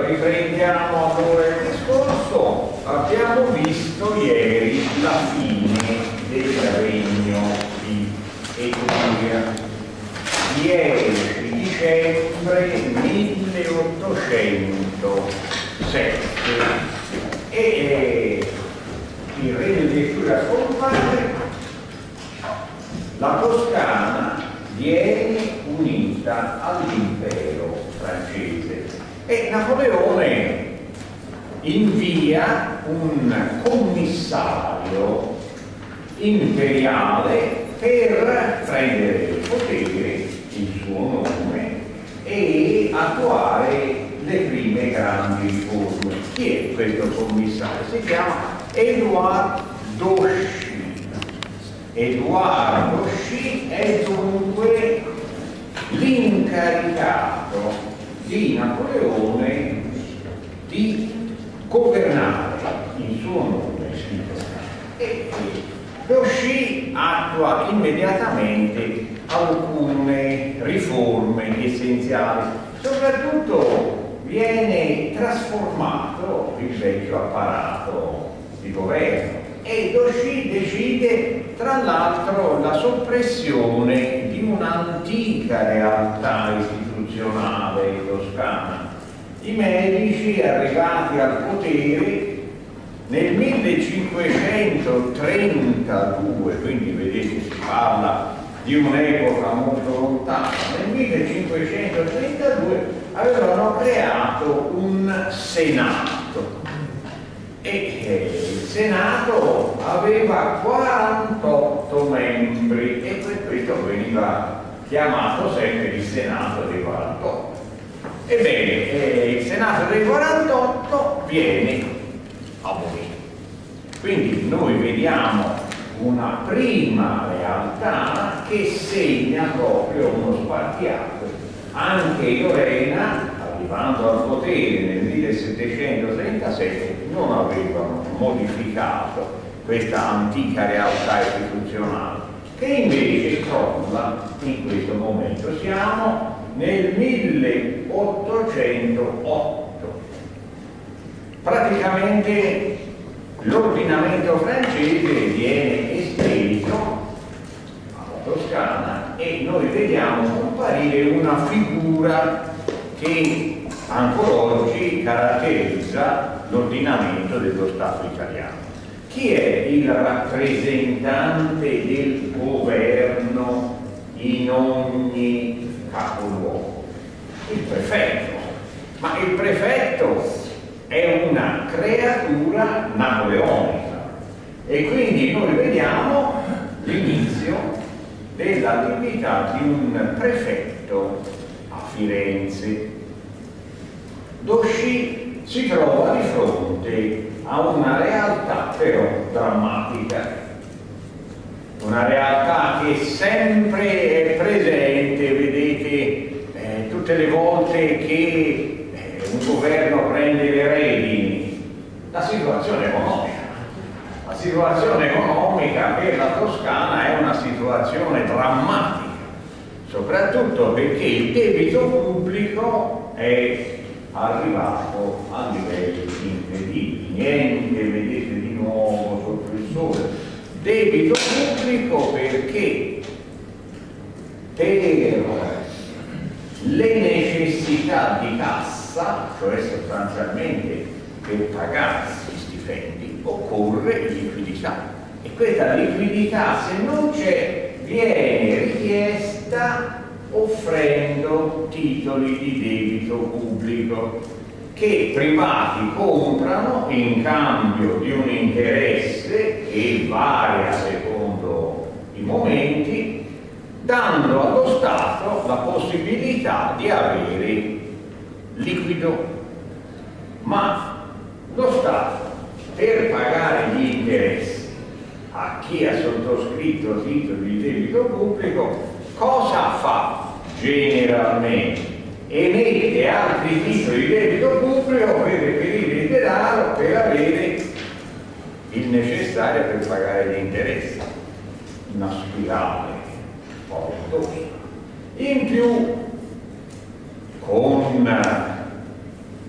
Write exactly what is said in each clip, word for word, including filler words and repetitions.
riprendiamo allora il discorso. Abbiamo visto ieri la fine del regno di Etruria, dieci dicembre milleottocentosette, e il regno di Etruria scompare, la Toscana viene unita all'impero francese e Napoleone invia un commissario imperiale per prendere il potere, il suo nome, e attuare le prime grandi riforme. Chi è questo commissario? Si chiama Édouard Dauchy. Edoardo Sci è dunque l'incaricato di Napoleone di governare, il suo nome e Dauchy attua immediatamente alcune riforme essenziali. Soprattutto viene trasformato il vecchio apparato di governo e Dauchy decide tra l'altro la soppressione di un'antica realtà istituzionale toscana. I Medici, arrivati al potere nel millecinquecentotrentadue, quindi vedete si parla di un'epoca molto lontana, nel millecinquecentotrentadue avevano creato un Senato e eh, il Senato aveva quarantotto membri e per questo veniva chiamato sempre il Senato dei quarantotto. Ebbene, eh, il Senato dei quarantotto viene abolito. Quindi noi vediamo una prima realtà che segna proprio uno spartiacque. Anche Lorena, arrivando al potere nel millesettecentotrentasette, non avevano modificato questa antica realtà istituzionale, che invece crolla in questo momento. Siamo nel milleottocentotto. Praticamente l'ordinamento francese viene esteso alla Toscana e noi vediamo comparire una figura che ancora oggi caratterizza l'ordinamento dello Stato italiano. Chi è il rappresentante del governo in ogni capoluogo? Il prefetto. Ma il prefetto è una creatura napoleonica e quindi noi vediamo l'inizio dell'attività di un prefetto a Firenze. Dauchy si trova di fronte a una realtà però drammatica, una realtà che sempre è presente, vedete, eh, tutte le volte che eh, un governo prende le redini, la situazione economica. La situazione economica per la Toscana è una situazione drammatica, soprattutto perché il debito pubblico è arrivato a livelli incredibili. Niente, vedete di nuovo sotto il sole. Debito pubblico perché per le necessità di cassa, cioè sostanzialmente per pagare gli stipendi, occorre liquidità. E questa liquidità, se non c'è, viene richiesta offrendo titoli di debito pubblico che privati comprano in cambio di un interesse che varia secondo i momenti, dando allo Stato la possibilità di avere liquido. Ma lo Stato, per pagare gli interessi a chi ha sottoscritto titoli di debito pubblico, cosa fa generalmente? Emette altri titoli di debito pubblico per reperire il denaro per avere il necessario per pagare gli interessi. Una spirale molto. In più, con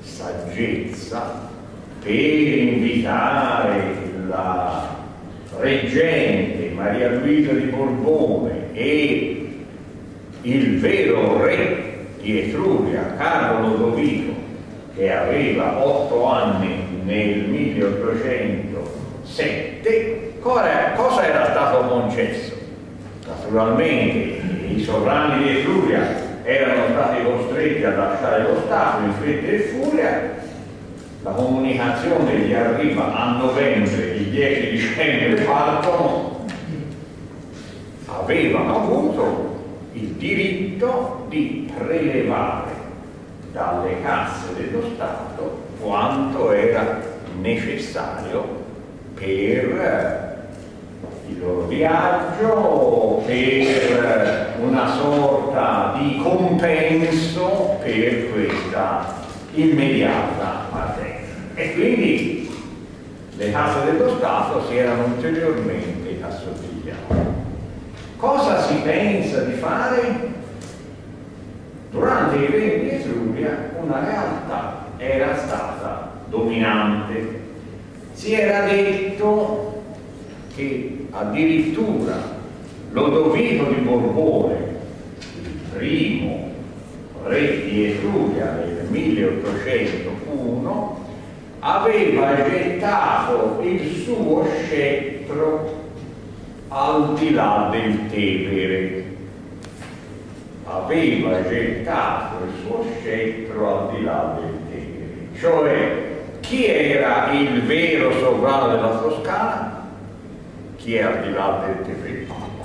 saggezza per invitare la reggente Maria Luisa di Borbone e il vero re di Etruria, Carlo Lodovico, che aveva otto anni nel milleottocentosette, cosa era stato concesso? Naturalmente i sovrani di Etruria erano stati costretti a lasciare lo Stato in fretta e furia. La comunicazione gli arriva a novembre, il dieci dicembre partono, avevano avuto il diritto di prelevare dalle casse dello Stato quanto era necessario per il loro viaggio, per una sorta di compenso per questa immediata partenza. E quindi le casse dello Stato si erano ulteriormente assottigliate. Cosa si pensa di fare? Durante i regni di Etruria una realtà era stata dominante. Si era detto che addirittura Lodovico di Borbone, il primo re di Etruria nel milleottocentouno, aveva gettato il suo scettro al di là del Tevere. Aveva gettato il suo scettro al di là del Tevere. Cioè, chi era il vero sovrano della Toscana? Chi è al di là del Tevere?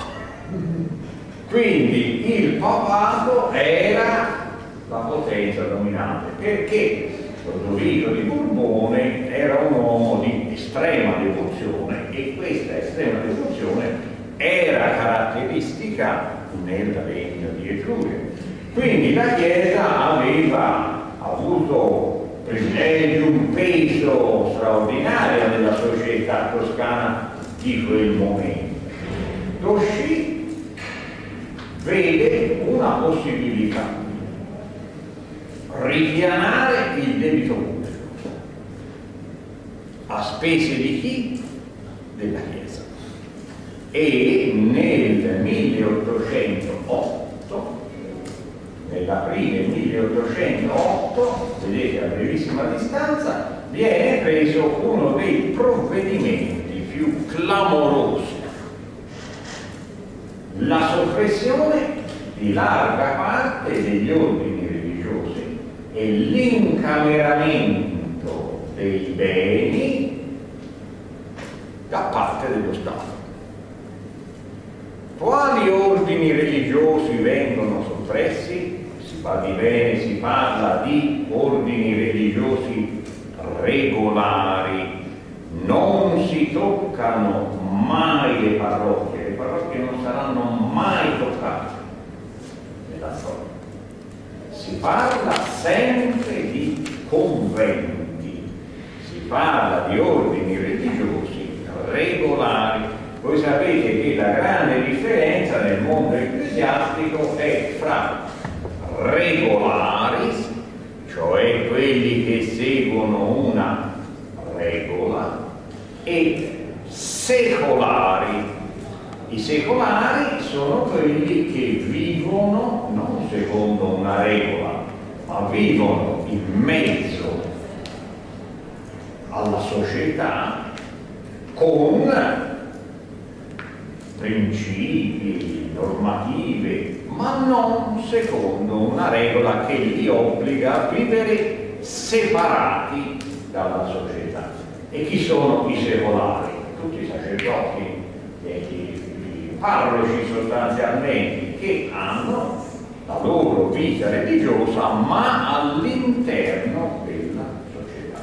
Quindi il papato era la potenza dominante, perché Lodovico di Borbone era un uomo di estrema devozione e questa estrema devozione era caratteristica nel regno di Etruria. Quindi la Chiesa aveva avuto privilegi, un peso straordinario nella società toscana di quel momento. Tosci vede una possibilità: ripianare il debito pubblico a spese di chi? Della Chiesa. E nel milleottocentootto, nell'aprile milleottocentootto, vedete a brevissima distanza, viene preso uno dei provvedimenti più clamorosi: la soppressione di larga parte degli ordini religiosi e l'incameramento dei beni da parte dello Stato. Quali ordini religiosi vengono soppressi? Si badi bene, si parla di ordini religiosi regolari. Non si toccano mai le parrocchie, le parrocchie non saranno mai toccate nella storia. Si parla sempre di conventi, si parla di ordini religiosi regolari. Voi sapete che la grande differenza nel mondo ecclesiastico è fra regolari, cioè quelli che seguono una regola, e secolari. I secolari sono quelli che vivono non secondo una regola, ma vivono in mezzo alla società con principi, normative, ma non secondo una regola che li obbliga a vivere separati dalla società. E chi sono i secolari? Tutti i sacerdoti e i parroci sostanzialmente, che hanno la loro vita religiosa ma all'interno della società.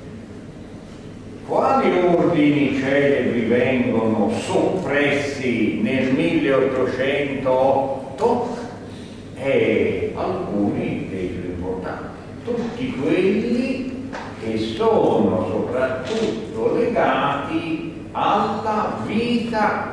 Quali ordini celebri vengono soppressi nel milleottocentootto? E alcuni dei più importanti, tutti quelli che sono soprattutto legati alla vita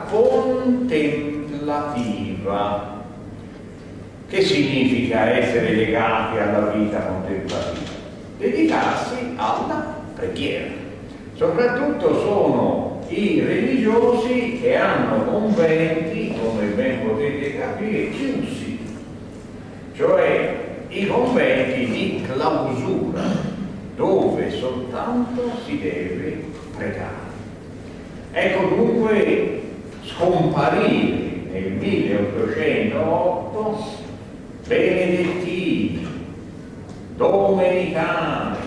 contemplativa. Che significa essere legati alla vita contemplativa? dedicarsi alla preghiera. Soprattutto sono i religiosi che hanno conventi, come ben potete capire, chiusi, cioè i conventi di clausura, dove soltanto si deve pregare. Ecco dunque scomparire nel milleottocentootto benedettini, domenicani,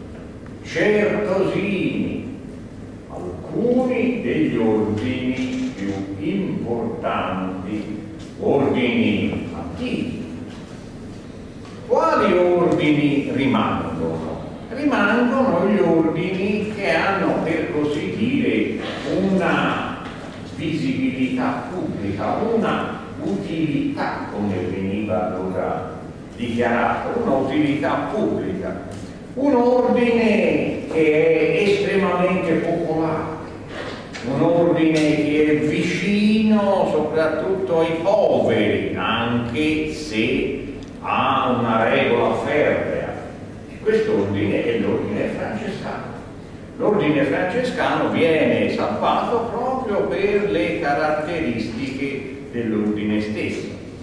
certosini, alcuni degli ordini più importanti, ordini antichi. Quali ordini rimangono? Rimangono gli ordini che hanno, per così dire, una visibilità pubblica, una utilità, come veniva allora dichiarato, una utilità pubblica, un ordine che è estremamente popolare, un ordine che è vicino soprattutto ai poveri, anche se ha una regola ferrea. Quest'ordine è l'ordine francescano. L'ordine francescano viene salvato proprio per le caratteristiche dell'ordine stesso.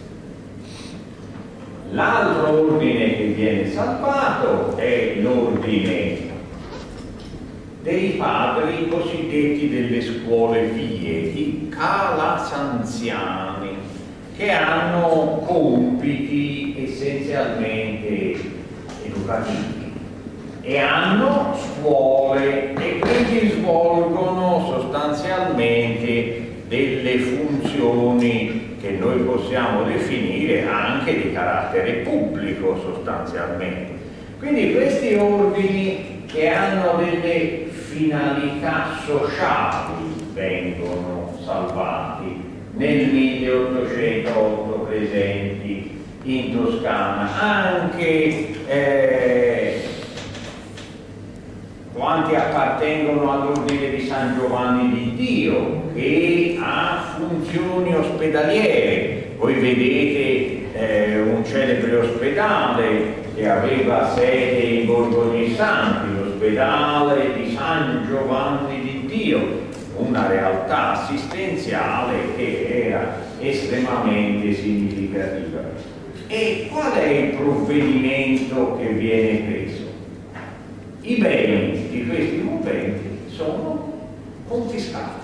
L'altro ordine che viene salvato è l'ordine dei padri cosiddetti delle scuole pie, i calasanziani, che hanno compiti essenzialmente educativi e hanno scuole e quindi svolgono sostanzialmente delle funzioni che noi possiamo definire anche di carattere pubblico sostanzialmente. Quindi questi ordini che hanno delle finalità sociali vengono salvati nel milleottocentootto presenti in Toscana, anche eh, quanti appartengono all'ordine di San Giovanni di Dio, che ha funzioni ospedaliere. Voi vedete eh, un celebre ospedale che aveva sede in Borgo dei Santi, l'ospedale di San Giovanni di Dio, una realtà assistenziale che era estremamente significativa. E qual è il provvedimento che viene preso? I beni di questi conventi sono confiscati.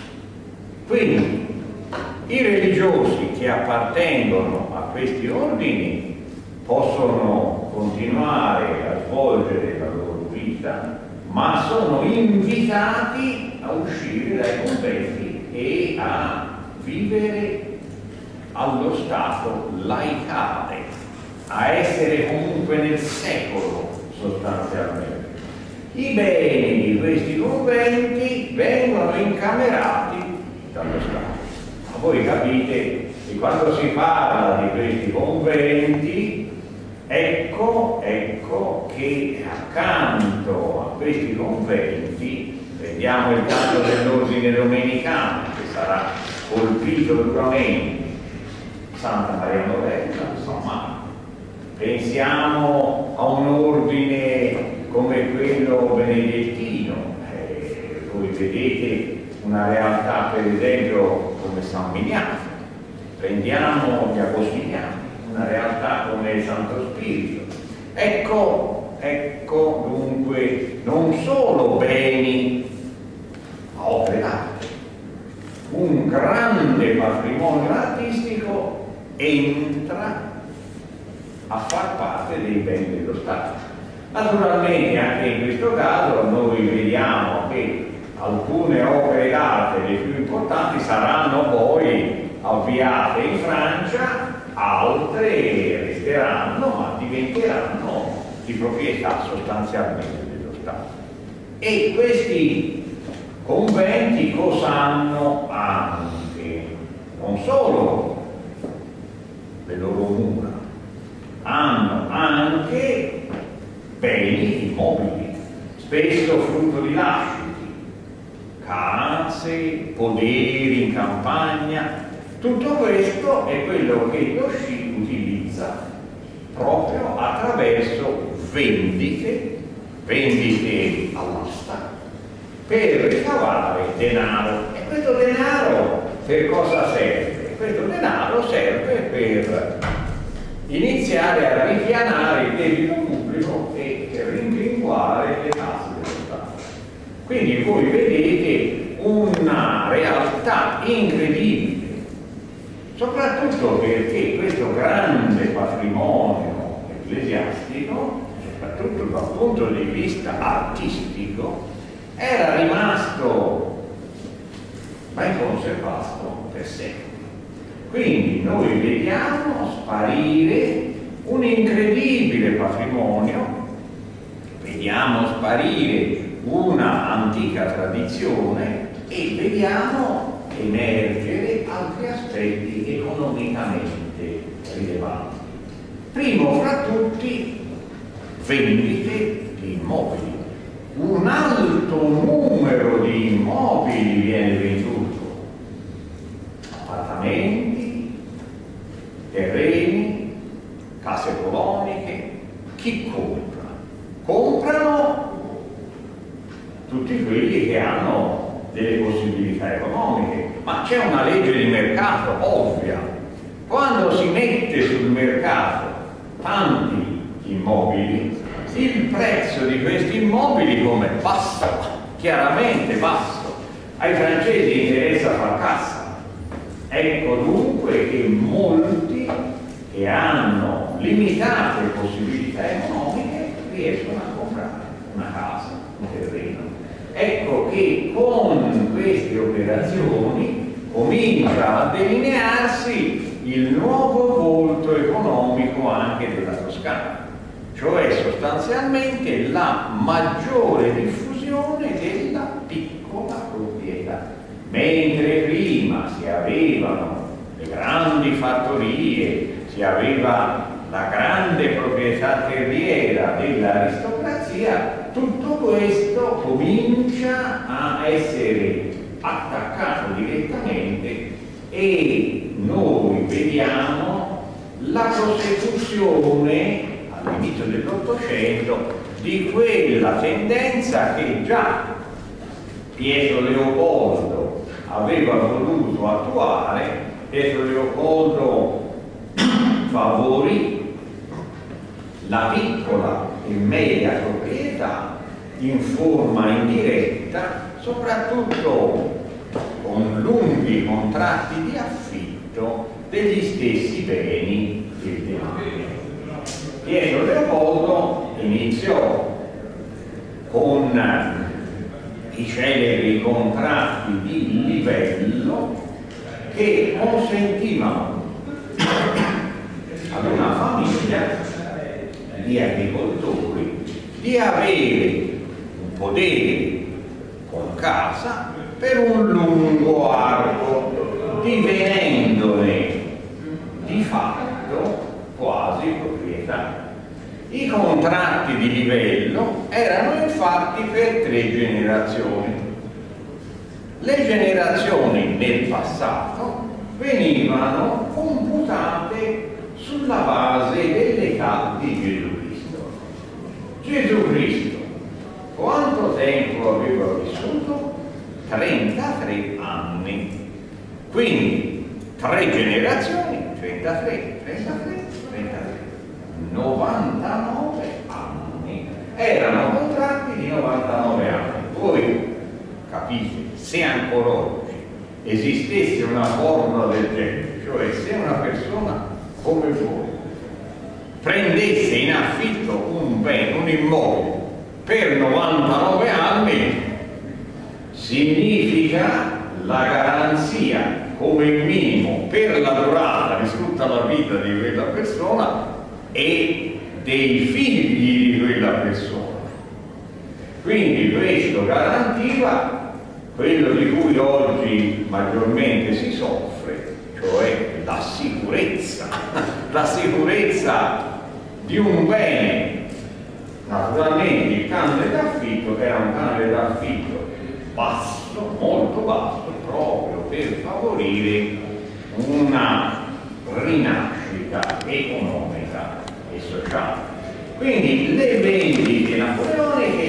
Quindi i religiosi che appartengono a questi ordini possono continuare a svolgere la loro vita, ma sono invitati a uscire dai conventi e a vivere allo stato laicale, a essere comunque nel secolo sostanzialmente. I beni di questi conventi vengono incamerati dallo Stato. Ma voi capite che quando si parla di questi conventi, ecco, ecco che accanto a questi conventi, prendiamo il caso dell'ordine domenicano, che sarà colpito duramente, Santa Maria Novella, San Marco. Pensiamo a un ordine come quello benedettino, eh, voi vedete una realtà per esempio come San Miniato, prendiamo gli agostiniani, una realtà come il Santo Spirito. Ecco, ecco dunque non solo beni, ma opere d'arte. Un grande patrimonio artistico entra a far parte dei beni dello Stato. Naturalmente anche in questo caso noi vediamo che alcune opere d'arte, le più importanti, saranno poi avviate in Francia, altre resteranno ma diventeranno di proprietà sostanzialmente dello Stato. E questi conventi cosa hanno anche? Non solo le loro mura, hanno anche beni immobili, spesso frutto di lasciti, case, poderi in campagna. Tutto questo è quello che lo S C I utilizza proprio attraverso vendite vendite all'asta per ricavare denaro. E questo denaro per cosa serve? Questo denaro serve per iniziare a ripianare il debito pubblico e rimpinguare le casse dello Stato. Quindi voi vedete una realtà incredibile, soprattutto perché questo grande patrimonio ecclesiastico, soprattutto dal punto di vista artistico, era rimasto ben conservato per secoli. Quindi noi vediamo sparire un incredibile patrimonio, vediamo sparire una antica tradizione e vediamo emergere altri aspetti economicamente rilevanti. Primo fra tutti, vendite di immobili. Un alto numero di immobili viene venduto, appartamenti, terreni, case coloniche. Chi compra? Comprano tutti quelli che hanno delle possibilità economiche, ma c'è una legge di mercato ovvia. Quando si mette sul mercato tanti immobili, il prezzo di questi immobili come basso, chiaramente basso. Ai francesi interessa far cassa. Ecco dunque che molti che hanno limitate possibilità economiche riescono a comprare una casa, un terreno. Ecco che con queste operazioni comincia a delinearsi il nuovo volto economico anche della Toscana, cioè sostanzialmente la maggiore diffusione della piccola proprietà. Mentre prima si avevano le grandi fattorie, si aveva la grande proprietà terriera dell'aristocrazia, tutto questo comincia a essere attaccato direttamente e noi vediamo la prosecuzione all'inizio dell'Ottocento di quella tendenza che già Pietro Leopoldo aveva voluto attuare. Pietro Leopoldo favorì la piccola e media proprietà in forma indiretta, soprattutto con lunghi contratti di affitto degli stessi beni del demanio. Pietro Leopoldo iniziò con i celebri contratti di livello che consentivano ad una famiglia di agricoltori di avere un podere con casa per un lungo arco, divenendone di fatto quasi proprietà. I contratti di livello erano infatti per tre generazioni. Le generazioni nel passato venivano computate sulla base dell'età di Gesù Cristo. Gesù Cristo quanto tempo aveva vissuto? trentatré anni. Quindi tre generazioni, trentatré, trentatré, trentatré, novantanove anni. Erano contratti di novantanove anni. Voi capite, se ancora oggi esistesse una formula del genere, cioè se una persona come voi prendesse in affitto un bene, un immobile per novantanove anni, significa la garanzia come minimo per la durata di tutta la vita di quella persona e dei figli di quella persona. Quindi questo garantiva quello di cui oggi maggiormente si soffre, cioè la sicurezza, la sicurezza di un bene. Naturalmente il canone d'affitto era un canone d'affitto basso, molto basso, proprio per favorire una rinascita economica e sociale. Quindi le vendite napoleoniche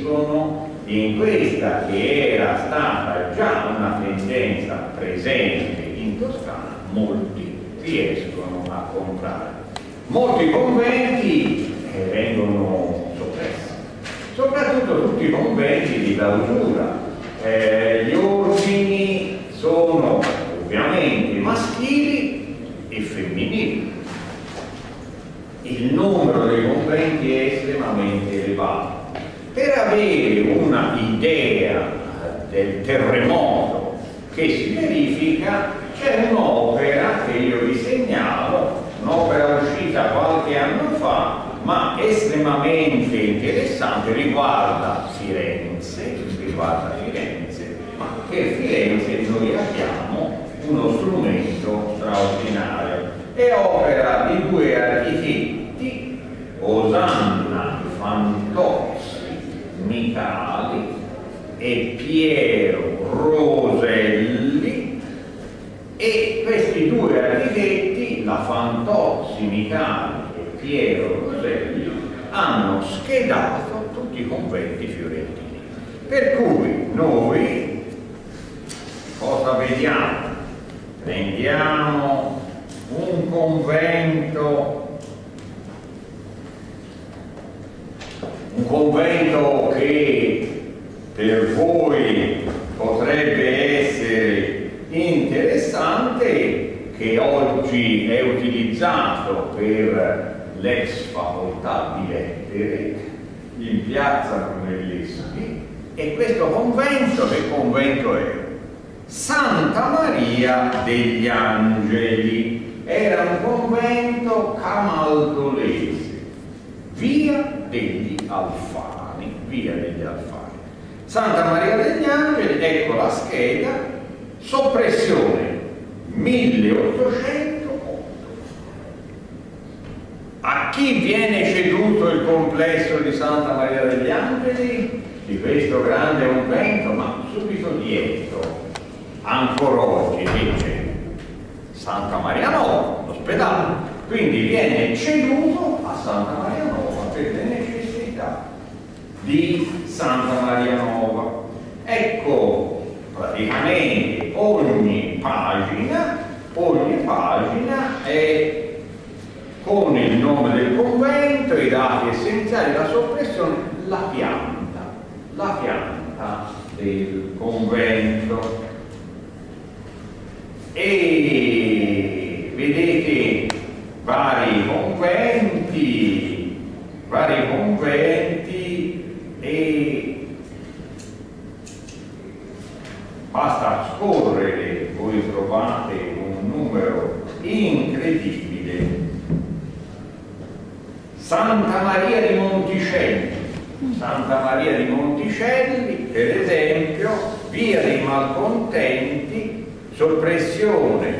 riescono in questa che era stata già una tendenza presente in Toscana, molti riescono a comprare. Molti conventi eh, vengono soppressi, soprattutto tutti i conventi di clausura. Eh, gli ordini sono ovviamente maschili e femminili. Il numero dei conventi è estremamente elevato. Per avere una idea del terremoto che si verifica, c'è un'opera che io vi segnalo, un'opera uscita qualche anno fa, ma estremamente interessante, riguarda Firenze, riguarda Firenze, ma per Firenze noi abbiamo uno strumento straordinario. È opera di due architetti, Osanna Fantozzi Micali e Piero Roselli, e questi due architetti, la Fantozzi Micali e Piero Roselli, hanno schedato tutti i conventi fiorentini. Per cui noi cosa vediamo? Prendiamo un convento un convento che per voi potrebbe essere interessante, che oggi è utilizzato per l'ex facoltà di lettere in piazza Brunelleschi, e questo convento, che convento è? Santa Maria degli Angeli. Era un convento camaldolese, via degli Alfani, via degli Alfani. Santa Maria degli Angeli, ecco la scheda, soppressione milleottocentotto. A chi viene ceduto il complesso di Santa Maria degli Angeli, di questo grande convento? Ma subito dietro, ancora oggi dice Santa Maria Nova, l'ospedale, quindi viene ceduto a Santa Maria Nova per le necessità di Santa Maria Nova. Ecco, praticamente ogni pagina, ogni pagina è con il nome del convento, i dati essenziali, la soppressione, la pianta, la pianta del convento. E vedete vari conventi, vari conventi, e basta scorrere, voi trovate un numero incredibile. Santa Maria di Monticelli, Santa Maria di Monticelli, per esempio, via dei Malcontenti, soppressione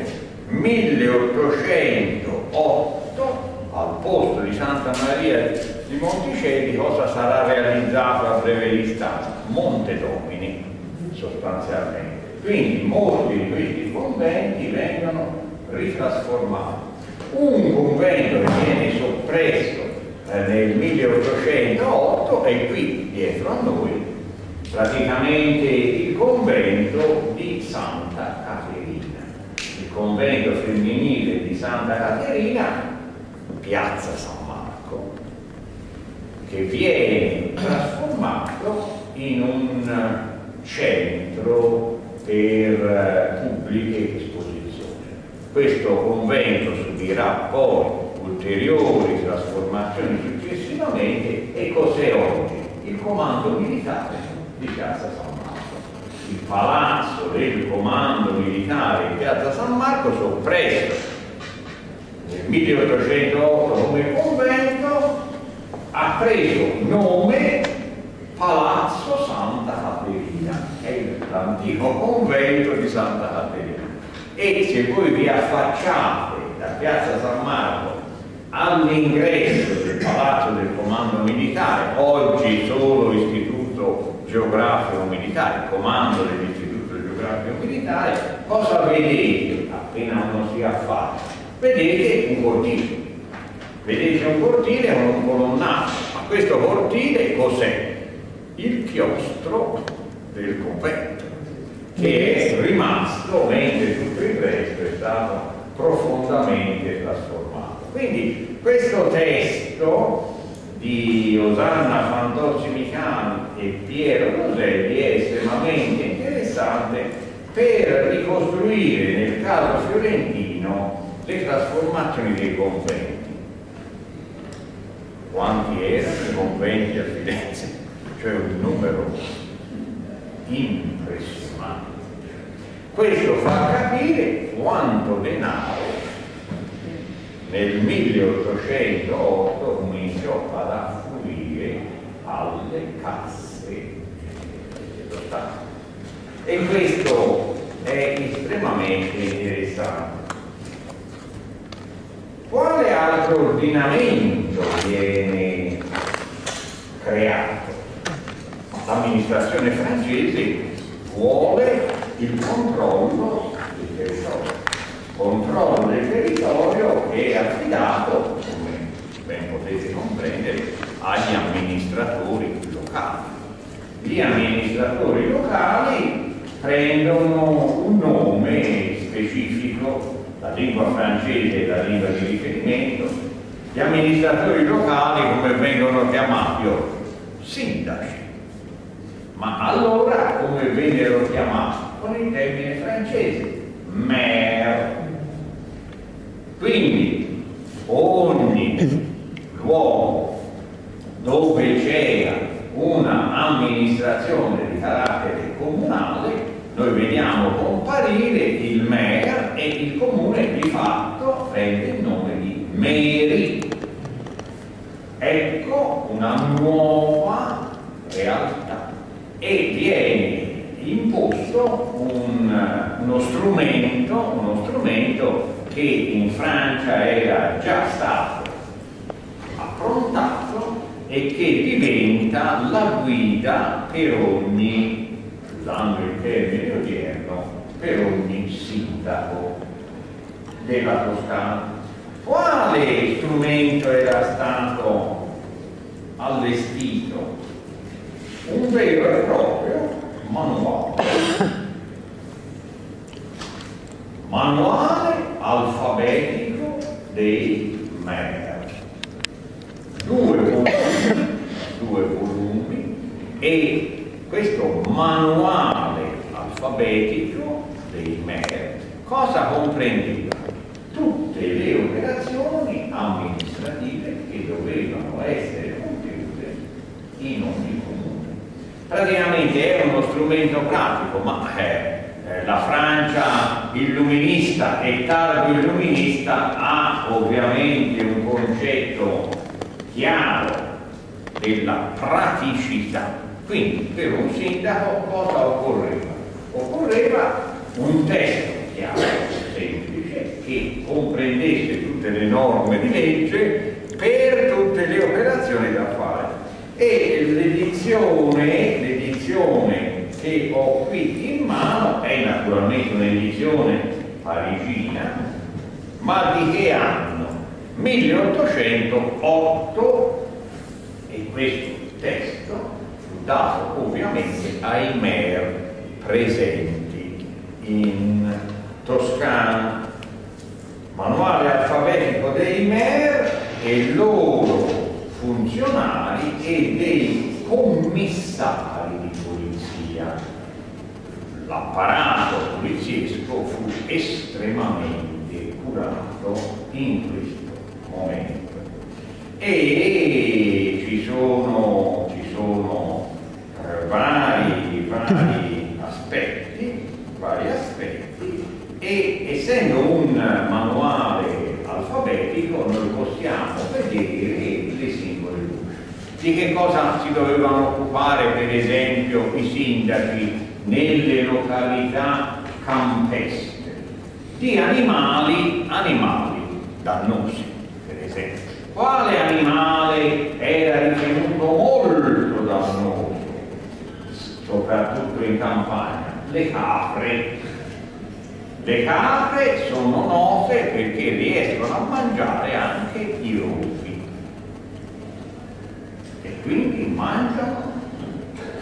milleottocentotto, al posto di Santa Maria di Monticelli cosa sarà realizzato a breve distanza? Monte Domini, sostanzialmente. Quindi molti di questi conventi vengono ritrasformati. Un convento che viene soppresso eh, nel milleottocentotto è qui dietro a noi, praticamente il convento di Santa Caterina, il convento femminile di Santa Caterina, piazza San Marco, che viene trasformato in un centro per pubbliche esposizioni. Questo convento subirà poi ulteriori trasformazioni successivamente. E cos'è oggi? Il comando militare di piazza San Marco. Il palazzo del comando militare di piazza San Marco, soppresso nel milleottocentotto come convento, ha preso nome Palazzo Santa Caterina, è l'antico convento di Santa Caterina. E se voi vi affacciate da piazza San Marco all'ingresso del palazzo del comando militare, oggi solo istituto geografico militare, comando dell'istituto geografico militare, cosa vedete appena uno si affaccia? Vedete un cortile, vedete un cortile con un colonnato. Ma questo cortile cos'è? il chiostro del convento, che è rimasto mentre tutto il resto è stato profondamente trasformato. Quindi questo testo di Osanna Fantozzi Micali e Piero Roselli è estremamente interessante per ricostruire nel caso fiorentino le trasformazioni dei conventi. Quanti erano i conventi a Firenze? Cioè un numero impressionante. Questo fa capire quanto denaro nel milleottocentootto cominciò ad affluire alle casse dello Stato. E questo è estremamente interessante. Quale altro ordinamento viene creato? L'amministrazione francese vuole il controllo del territorio, controllo del territorio che è affidato, come ben potete comprendere, agli amministratori locali. Gli amministratori locali prendono un nome specifico, la lingua francese è la lingua di riferimento. Gli amministratori locali come vengono chiamati? Sindaci. Ma allora come vennero chiamati? Con il termine francese, maire. Quindi ogni luogo dove c'era una amministrazione di carattere comunale, noi vediamo comparire il maire e il comune di fatto prende il nome di mairie. Ecco una nuova realtà e viene imposto un, uno strumento, uno strumento che in Francia era già stato approntato e che diventa la guida per ogni, usando il termine odierno, per ogni sindaco della Toscana. Quale strumento era stato allestito? Un vero e proprio manuale. Manuale alfabetico dei maire. Due volumi, due volumi e questo manuale alfabetico dei maire cosa comprendeva? Tutte le operazioni amministrative che dovevano essere compiute in ogni comune. Praticamente è uno strumento pratico, ma eh, eh, la Francia illuminista e tardo illuminista ha ovviamente un concetto chiaro della praticità. Quindi per un sindaco cosa occorreva? Occorreva un testo chiaro, semplice, che comprendesse tutte le norme di legge per tutte le operazioni da fare. E l'edizione, l'edizione che ho qui in mano è naturalmente un'edizione parigina, ma di che anno? milleottocentootto, e questo testo fu dato ovviamente ai maire presenti in Toscana. Manuale alfabetico dei maire e loro funzionari e dei commissari di polizia. L'apparato poliziesco fu estremamente curato in questo momento e ci sono, ci sono eh, vari, vari aspetti, vari aspetti e essendo un manuale alfabetico noi possiamo vedere le singole luci. Di che cosa si dovevano occupare per esempio i sindaci nelle località campestre? Di animali, animali dannosi, per esempio. Quale animale era ritenuto molto dannoso, soprattutto in campagna? Le capre. Le capre sono note perché riescono a mangiare anche i rovi e quindi mangiano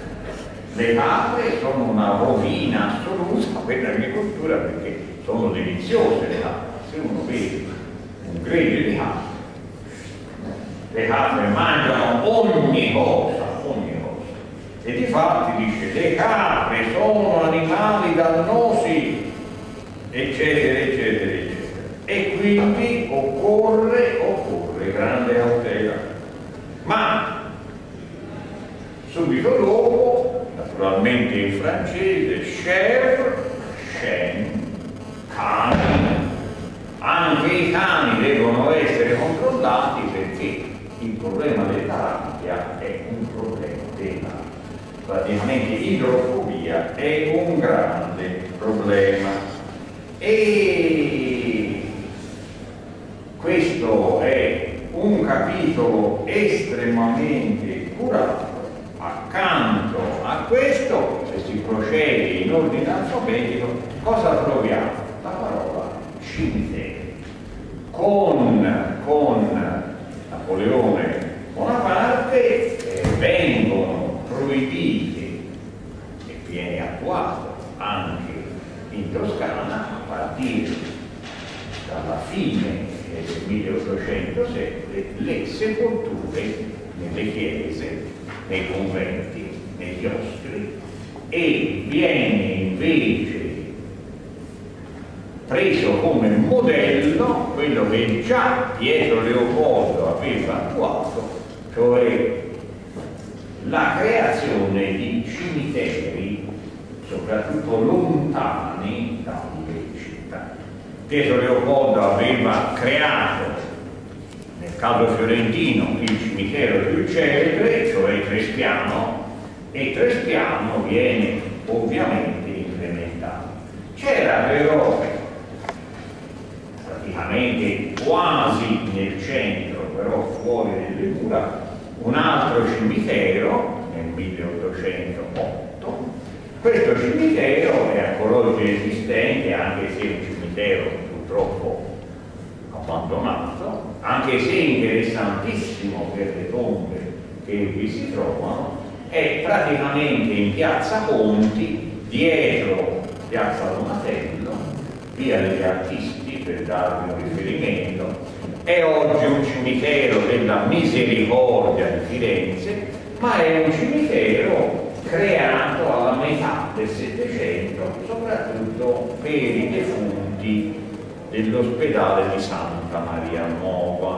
Le capre sono una rovina assoluta per l'agricoltura perché sono deliziose le capre. Se uno vede un gregge di capre, le capre mangiano ogni cosa, ogni cosa. E difatti dice, le capre sono animali dannosi, eccetera, eccetera, eccetera. E quindi occorre, occorre grande cautela. Ma subito dopo, naturalmente in francese, chèvre, chien, cani, anche i cani devono essere controllati perché il problema dell'abbia è un problema della praticamente idrofobia è un grande problema e questo è un capitolo estremamente curato. Accanto a questo, se si procede in ordine alfabetico, cosa troviamo? La parola cimitero. Con, con Napoleone Bonaparte eh, vengono proibite e viene attuato anche in Toscana a partire dalla fine del milleottocentosette le sepolture nelle chiese, nei conventi, nei chiostri, e viene invece preso come modello quello che già Pietro Leopoldo aveva attuato, cioè la creazione di cimiteri soprattutto lontani dalle città. Pietro Leopoldo aveva creato nel caso fiorentino il cimitero più celebre, cioè Trespiano, e Trespiano viene ovviamente implementato. C'era però praticamente quasi nel centro, però fuori delle mura, un altro cimitero nel milleottocentotto. Questo cimitero è ancora oggi esistente, anche se è un cimitero purtroppo abbandonato, anche se interessantissimo per le tombe che vi si trovano. È praticamente in piazza Conti, dietro piazza Donatello, via degli Artisti, per darvi un riferimento. È oggi un cimitero della Misericordia di Firenze, ma è un cimitero creato alla metà del Settecento, soprattutto per i defunti dell'ospedale di Santa Maria Nuova,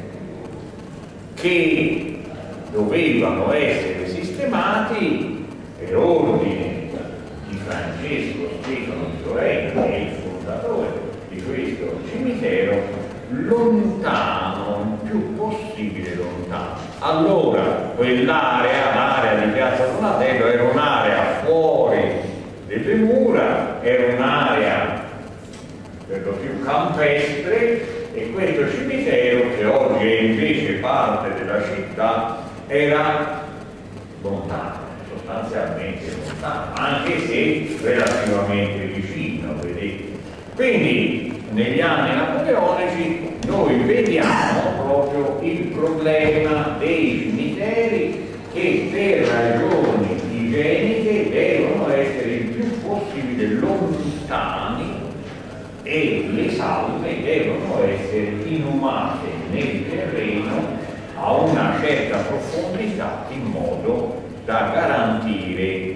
che dovevano essere sistemati per ordine di Francesco Stefano di Lorena, che è il fondatore di questo cimitero, lontano, il più possibile lontano. Allora, quell'area, l'area di piazza Donatello, era un'area fuori delle mura, era un'area per lo più campestre, e questo cimitero, che oggi è invece parte della città, era lontano, sostanzialmente lontano, anche se relativamente vicino, vedete. Quindi negli anni napoleonici noi vediamo proprio il problema dei cimiteri che per ragioni igieniche devono essere il più possibile lontani e le salme devono essere inumate nel terreno a una certa profondità in modo da garantire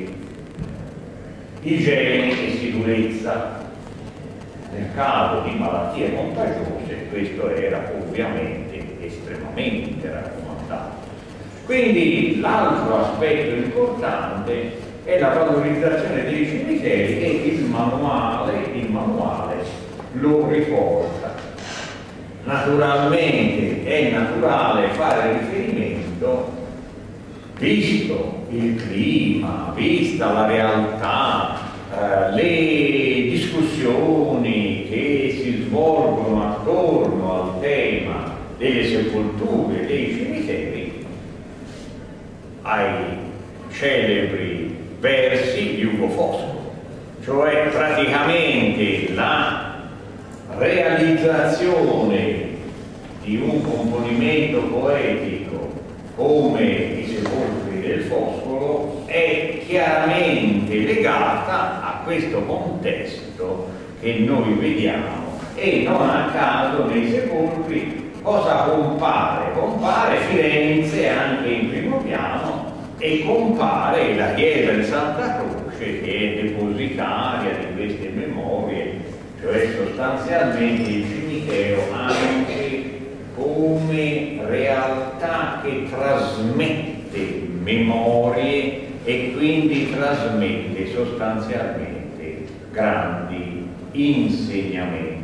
igiene e sicurezza. Nel caso di malattie contagiose questo era ovviamente estremamente raccomandato. Quindi l'altro aspetto importante è la valorizzazione dei cimiteri, e il manuale, il manuale lo riporta. Naturalmente è naturale fare riferimento, visto il clima, vista la realtà, eh, le discussioni che si svolgono attorno al tema delle sepolture, dei cimiteri, ai celebri versi di Ugo Foscolo, cioè praticamente la realizzazione di un componimento poetico come i sepolcri del Foscolo è chiaramente legata a questo contesto che noi vediamo, e non a caso nei sepolcri cosa compare? Compare Firenze anche in primo piano e compare la chiesa di Santa Croce, che è depositaria di queste memorie, cioè sostanzialmente il cimitero anche come realtà che trasmette memorie e quindi trasmette sostanzialmente grandi insegnamenti.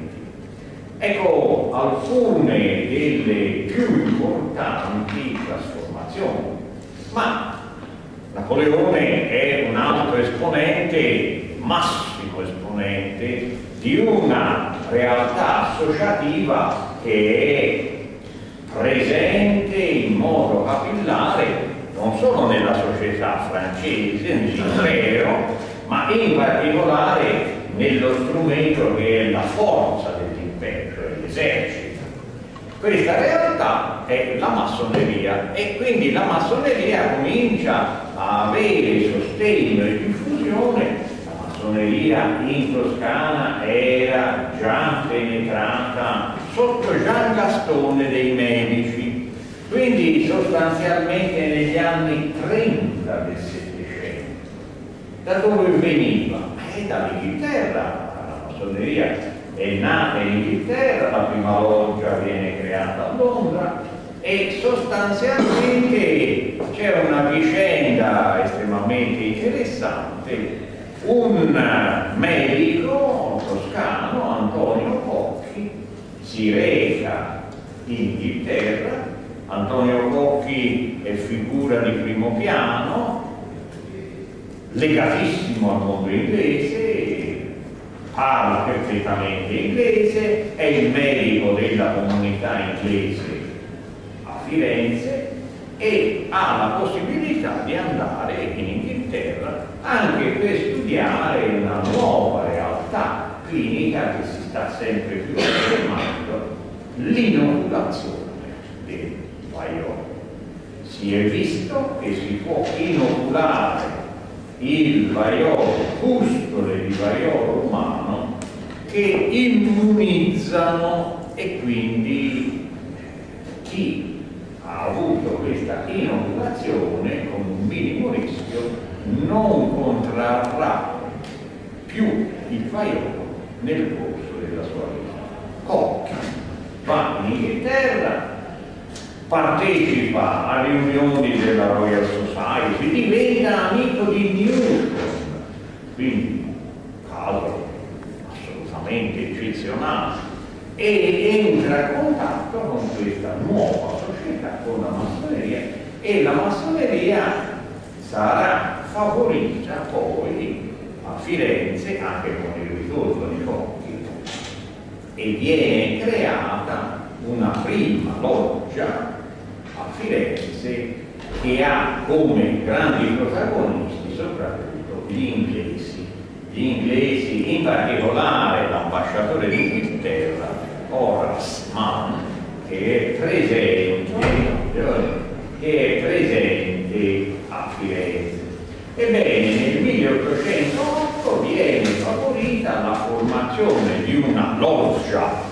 Ecco alcune delle più importanti trasformazioni. Ma Napoleone è un altro esponente, massimo esponente, di una realtà associativa che è presente in modo capillare non solo nella società francese, nell'impero, ma in particolare nello strumento che è la forza dell'impero, cioè l'esercito. Questa realtà è la massoneria, e quindi la massoneria comincia a avere sostegno e diffusione. La massoneria in Toscana era già penetrata sotto Gian Gastone dei Medici, quindi sostanzialmente negli anni trenta del Settecento. Da dove veniva? Eh, dall'Inghilterra. La massoneria è nata in Inghilterra, la prima loggia viene creata a Londra, e sostanzialmente c'è una vicenda estremamente interessante. Un medico toscano, Antonio Cocchi, si reca in Inghilterra. Antonio Cocchi è figura di primo piano, legatissimo al mondo inglese, parla perfettamente inglese, è il medico della comunità inglese a Firenze e ha la possibilità di andare in Inghilterra anche per studiare una nuova realtà clinica che si sta sempre più affermando, l'inoculazione del vaiolo. Si è visto che si può inoculare il vaiolo, pustole di vaiolo umano, che immunizzano, e quindi chi ha avuto questa inoculazione con un minimo rischio non contrarrà più il vaiolo nel corso della sua vita. Cocchi va in Inghilterra, partecipa a riunioni della Royal Society, diventa amico di Newton, quindi caso assolutamente eccezionale, e entra in contatto con questa nuova società, con la massoneria, e la massoneria sarà favorita poi a Firenze anche con il ritorno di Cocchi, e viene creata una prima loggia a Firenze che ha come grandi protagonisti soprattutto gli inglesi, gli inglesi, in particolare l'ambasciatore d'Inghilterra Horace Mann, che è presente, che è presente a Firenze. Ebbene, nel milleottocentootto viene favorita la formazione di una loggia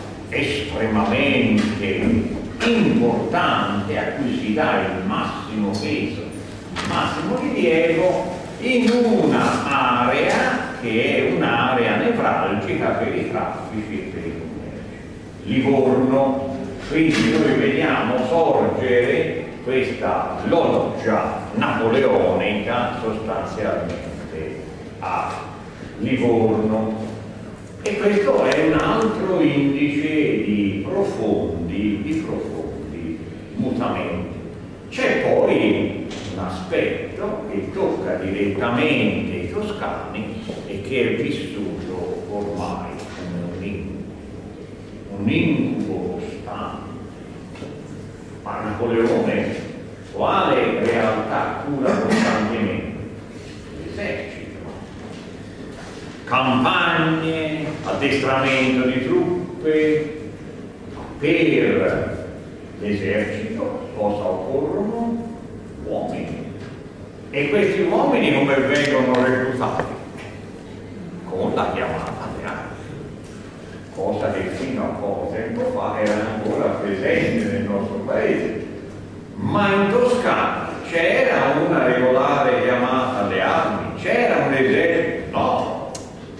estremamente importante, a cui si dà il massimo peso, il massimo rilievo, in un'area che è un'area nevralgica per i traffici e per i commerci, Livorno. Quindi noi vediamo sorgere questa loggia napoleonica sostanzialmente a Livorno. E questo è un altro indice di profondi, di profondi mutamenti. C'è poi un aspetto che tocca direttamente i toscani e che è vissuto ormai come un incubo, un incubo costante. Ma Napoleone quale realtà cura costantemente? L'esercito. Campagne, addestramento di truppe. Per l'esercito cosa occorrono? Uomini. E questi uomini come vengono reclutati? Con la chiamata alle armi, cosa che fino a poco tempo fa era ancora presente nel nostro paese. Ma in Toscana c'era una regolare chiamata alle armi? C'era un esercito? No,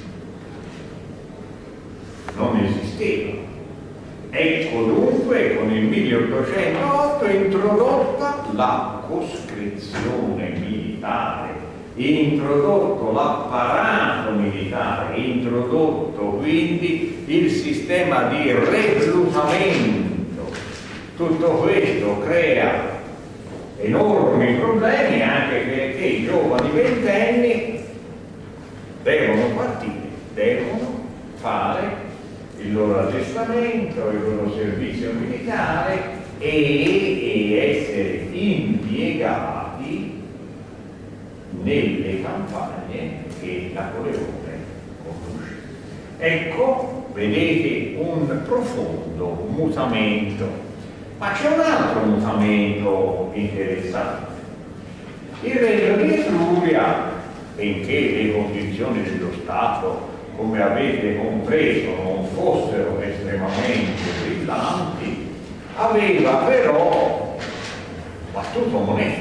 non esisteva. Ecco dunque con il milleottocentotto è introdotta la coscrizione militare, introdotto l'apparato militare, introdotto quindi il sistema di reclutamento. Tutto questo crea enormi problemi anche perché i giovani ventenni devono partire, devono fare il loro addestramento, il loro servizio militare e, e essere impiegati nelle campagne che Napoleone conduce. Ecco, vedete un profondo mutamento, ma c'è un altro mutamento interessante. Il regno di Etruria, benché le condizioni dello Stato, come avete compreso, non fossero estremamente brillanti, aveva però battuto moneta.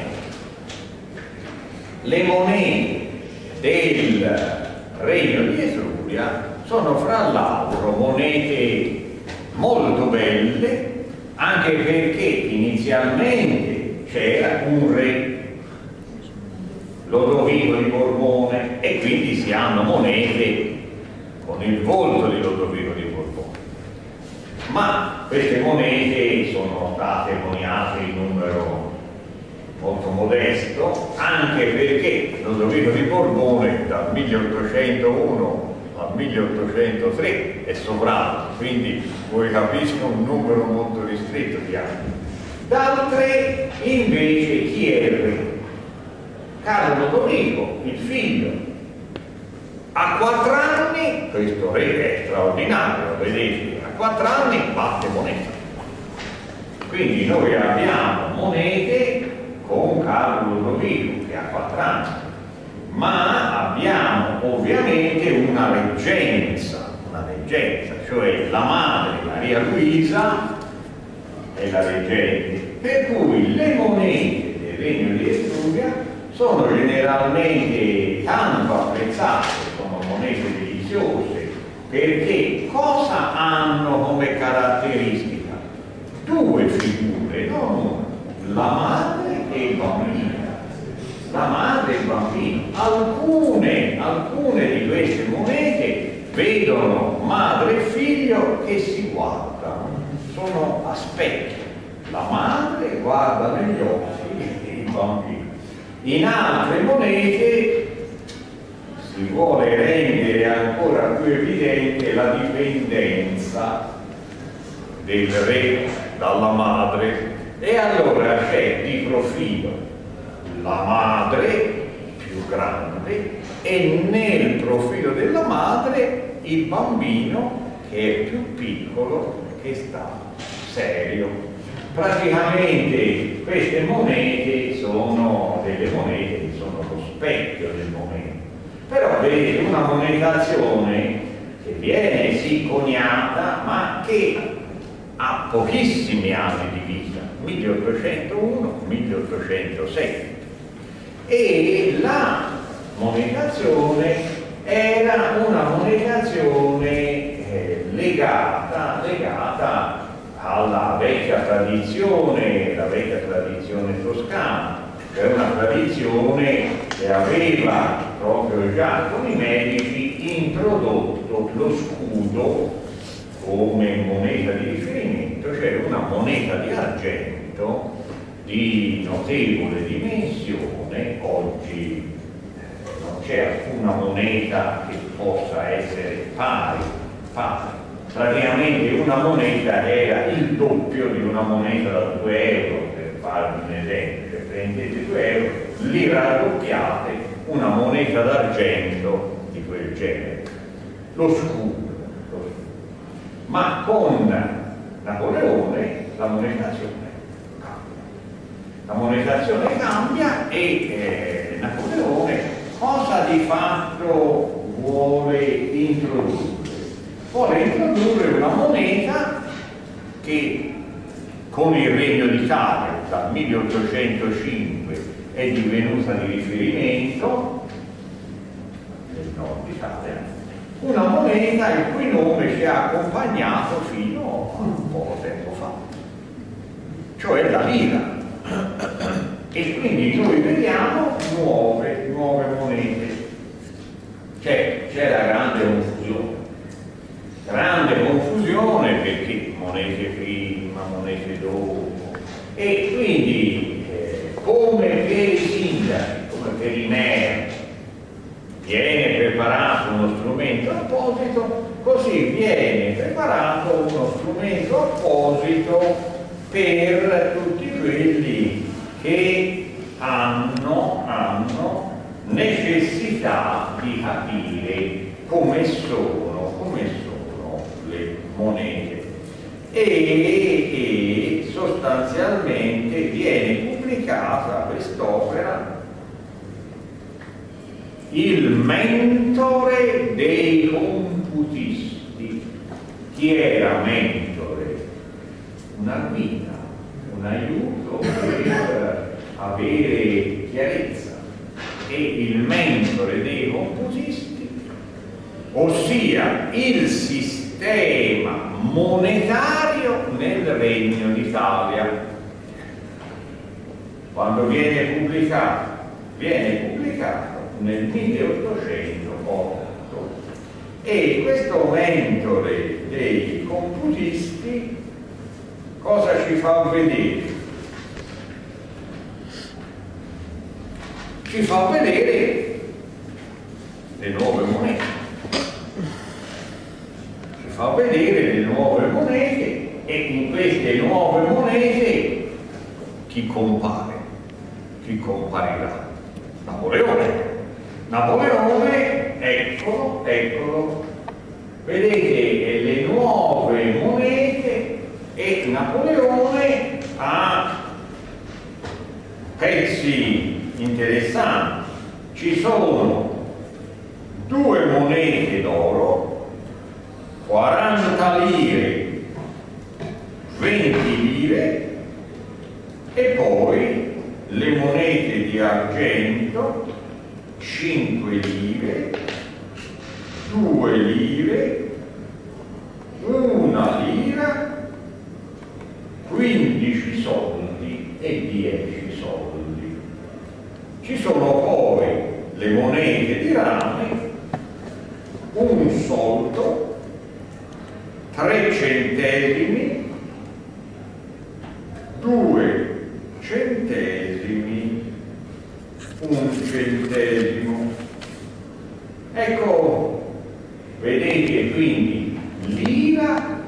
Le monete del regno di Etruria sono fra l'altro monete molto belle, anche perché inizialmente c'era un re, Lodovico di Borbone, e quindi si hanno monete con il volto di Lodovico di Borbone. Ma queste monete sono state coniate in numero molto modesto, anche perché Lodovico di Borbone dal milleottocentouno al milleottocentotre è sovrano, quindi voi capite un numero molto ristretto di anni. D'altre invece chi è il re? Carlo Lodovico, il figlio. A quattro anni, questo re è straordinario, vedete, a quattro anni batte moneta. Quindi noi abbiamo monete con Carlo Lodovico che ha quattro anni, ma abbiamo ovviamente una reggenza, una reggenza, cioè la madre Maria Luisa è la reggente, per cui le monete del regno di Etruria sono generalmente tanto apprezzate, sono monete deliziose, perché cosa hanno come caratteristica? Due figure, non una, la madre e il bambino. La madre e il bambino. Alcune, alcune di queste monete vedono madre e figlio che si guardano, sono a specchio. La madre guarda negli occhi il bambino. In altre monete si vuole rendere ancora più evidente la dipendenza del re dalla madre, e allora c'è di profilo la madre più grande e nel profilo della madre il bambino che è più piccolo, che sta serio. Praticamente queste monete sono delle monete che sono lo specchio del momento. Però vedete una monetazione che viene sì coniata, ma che ha pochissimi anni di vita, milleottocentouno milleottocentosette, e la monetazione era una monetazione eh, legata, legata alla vecchia tradizione, la vecchia tradizione toscana, cioè una tradizione che aveva proprio già con i medici introdotto lo scudo come moneta di riferimento, cioè una moneta di argento di notevole dimensione. Oggi non c'è alcuna moneta che possa essere pari, pari. Praticamente una moneta era il doppio di una moneta da due euro, per farvi un esempio, cioè prendete due euro, li raddoppiate, una moneta d'argento di quel genere, lo scudo, lo scudo. Ma con Napoleone la monetazione cambia, la monetazione cambia e eh, di fatto vuole introdurre? Vuole introdurre una moneta che con il Regno d'Italia dal milleottocentocinque è divenuta di riferimento nel nord Italia, una moneta il cui nome ci ha accompagnato fino a un po' tempo fa, cioè la lira. E quindi noi vediamo nuove, nuove monete. C'è, c'è la grande confusione. Grande confusione perché monete prima, monete dopo. E quindi eh, come per i sindaci, come per i meri, viene preparato uno strumento apposito, così viene preparato uno strumento apposito per tutti quelli che hanno, hanno necessità di capire come sono, come sono le monete. E, e sostanzialmente viene pubblicata quest'opera, Il mentore dei computisti. Chi era mentore? Una guida, un aiuto per avere chiarezza. E il mentore dei computisti, ossia il sistema monetario nel Regno d'Italia. Quando viene pubblicato? Viene pubblicato nel milleottocentootto. E questo mentore dei computisti cosa ci fa vedere? Ci fa vedere le nuove monete, ci fa vedere le nuove monete, e in queste nuove monete chi compare? Chi comparirà? Napoleone. Napoleone, eccolo, eccolo, vedete le nuove monete, e Napoleone ha pezzi interessanti. Ci sono due monete d'oro, quaranta lire, venti lire, e poi le monete di argento, cinque lire, due lire, una lira, quindici soldi e dieci soldi. Ci sono poi le monete di rame, un soldo, tre centesimi, due centesimi, un centesimo. Ecco, vedete quindi lira,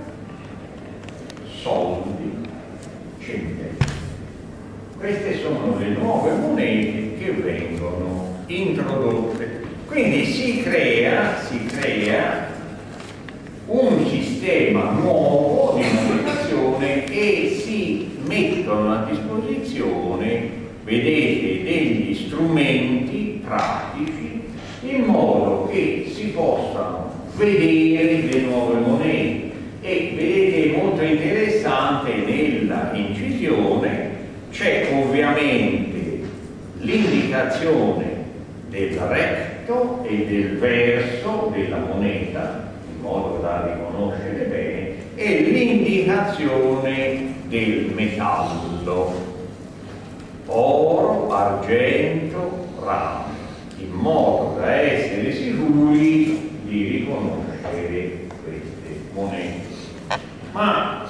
soldi, centesimi. Queste sono le nuove monete che vengono introdotte. Quindi si crea, si crea un sistema nuovo di monetazione e si mettono a disposizione, vedete, degli strumenti pratici in modo che si possano vedere le nuove monete. E vedete, molto interessante, nella incisione c'è ovviamente l'indicazione del recto e del verso della moneta, in modo da riconoscere bene, e l'indicazione del metallo, oro, argento, rame, in modo da essere sicuri di riconoscere queste monete. Ma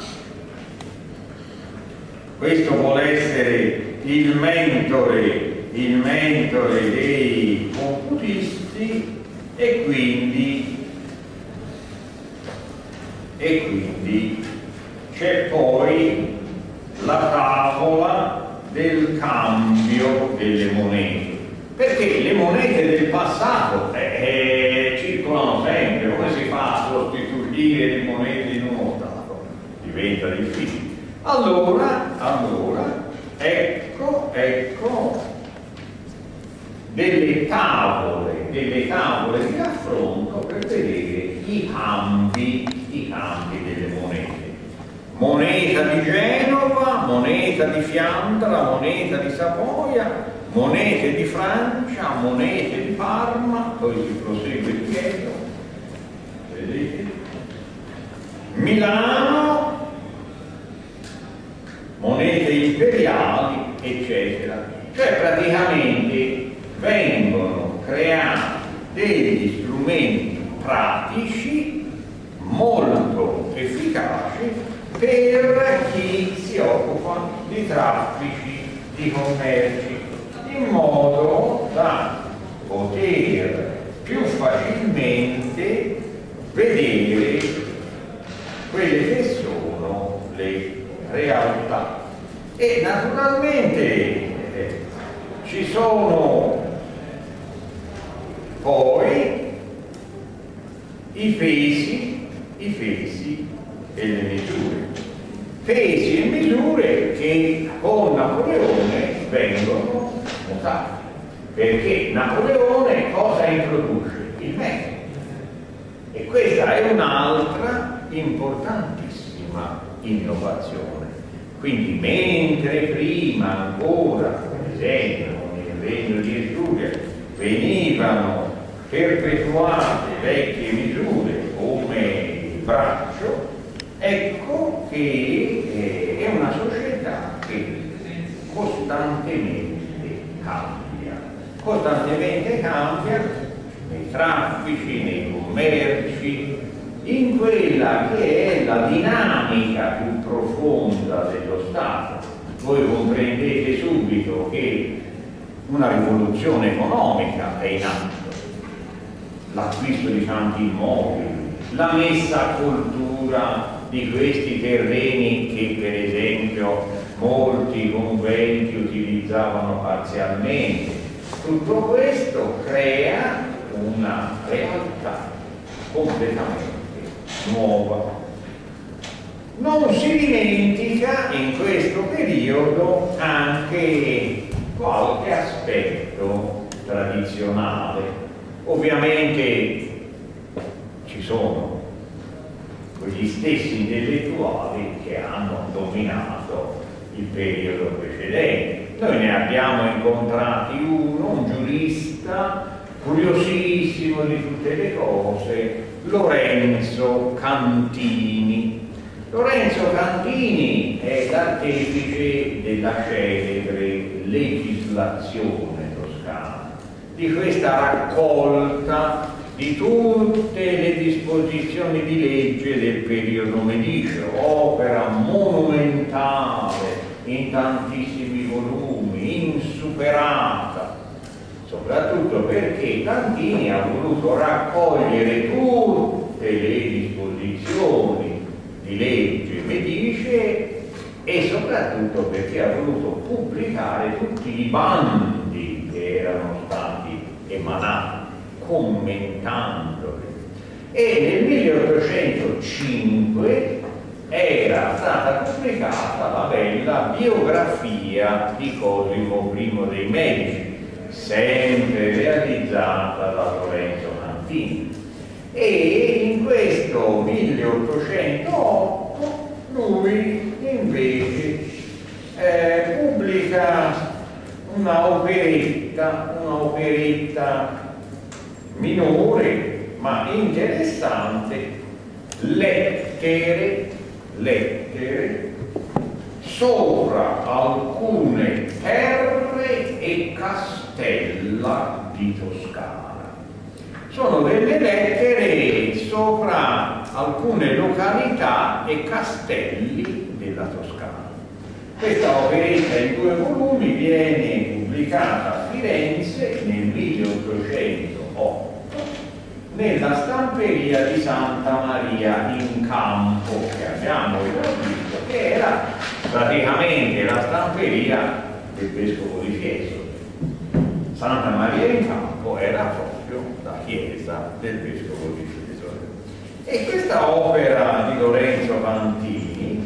questo vuole essere il mentore, il mentore dei computisti, e quindi, e quindi c'è poi la tavola del cambio delle monete, perché le monete del passato eh, eh, circolano sempre. Come si fa a sostituire le monete in uno stato? Diventa difficile. Allora, allora, ecco, ecco delle tavole, delle tavole di raffronto per vedere i cambi, i cambi delle monete. Moneta di Genova, moneta di Fiandra, moneta di Savoia, monete di Francia, monete di Parma, poi si prosegue dietro, vedete? Milano, monete imperiali, eccetera. Cioè praticamente vengono creati degli strumenti pratici molto efficaci per chi si occupa di traffici, di commerci, in modo da poter più facilmente vedere quelle che sono le realtà. E naturalmente eh, ci sono poi i pesi, i pesi e le misure. Pesi e misure che con Napoleone vengono mutati. Perché Napoleone cosa introduce? Il metodo. E questa è un'altra importantissima innovazione. Quindi mentre prima ancora, per esempio, nel regno di Etruria, venivano perpetuate vecchie misure come il braccio, ecco che eh, è una società che costantemente cambia, costantemente cambia nei traffici, nei commerci, in quella che è la dinamica più profonda dello Stato. Voi comprendete subito che una rivoluzione economica è in atto, l'acquisto di tanti immobili, la messa a cultura di questi terreni che per esempio molti conventi utilizzavano parzialmente. Tutto questo crea una realtà completamente nuova. Non si dimentica in questo periodo anche qualche aspetto tradizionale. Ovviamente ci sono quegli stessi intellettuali che hanno dominato il periodo precedente. Noi ne abbiamo incontrati uno, un giurista curiosissimo di tutte le cose, Lorenzo Cantini. Lorenzo Cantini è l'artefice della celebre legislazione toscana, di questa raccolta di tutte le disposizioni di legge del periodo mediceo, opera monumentale in tantissimi volumi, insuperata, soprattutto perché Cantini ha voluto raccogliere tutte le disposizioni di legge medicee e soprattutto perché ha voluto pubblicare tutti i bandi che erano stati emanati, commentandoli. E nel milleottocentocinque era stata pubblicata la bella biografia di Cosimo I dei Medici, sempre realizzata da Lorenzo Cantini. E in questo milleottocentootto lui invece eh, pubblica una operetta, una operetta minore ma interessante, lettere, lettere sopra alcune terre e castella di Toscana. Sono delle lettere sopra alcune località e castelli della Toscana. Questa operetta in due volumi viene pubblicata a Firenze nel milleottocentootto nella stamperia di Santa Maria in Campo, che abbiamo visto, che era praticamente la stamperia del vescovo di Fiesole. Santa Maria in Campo era proprio la chiesa del vescovo di Fiesole. E questa opera di Lorenzo Cantini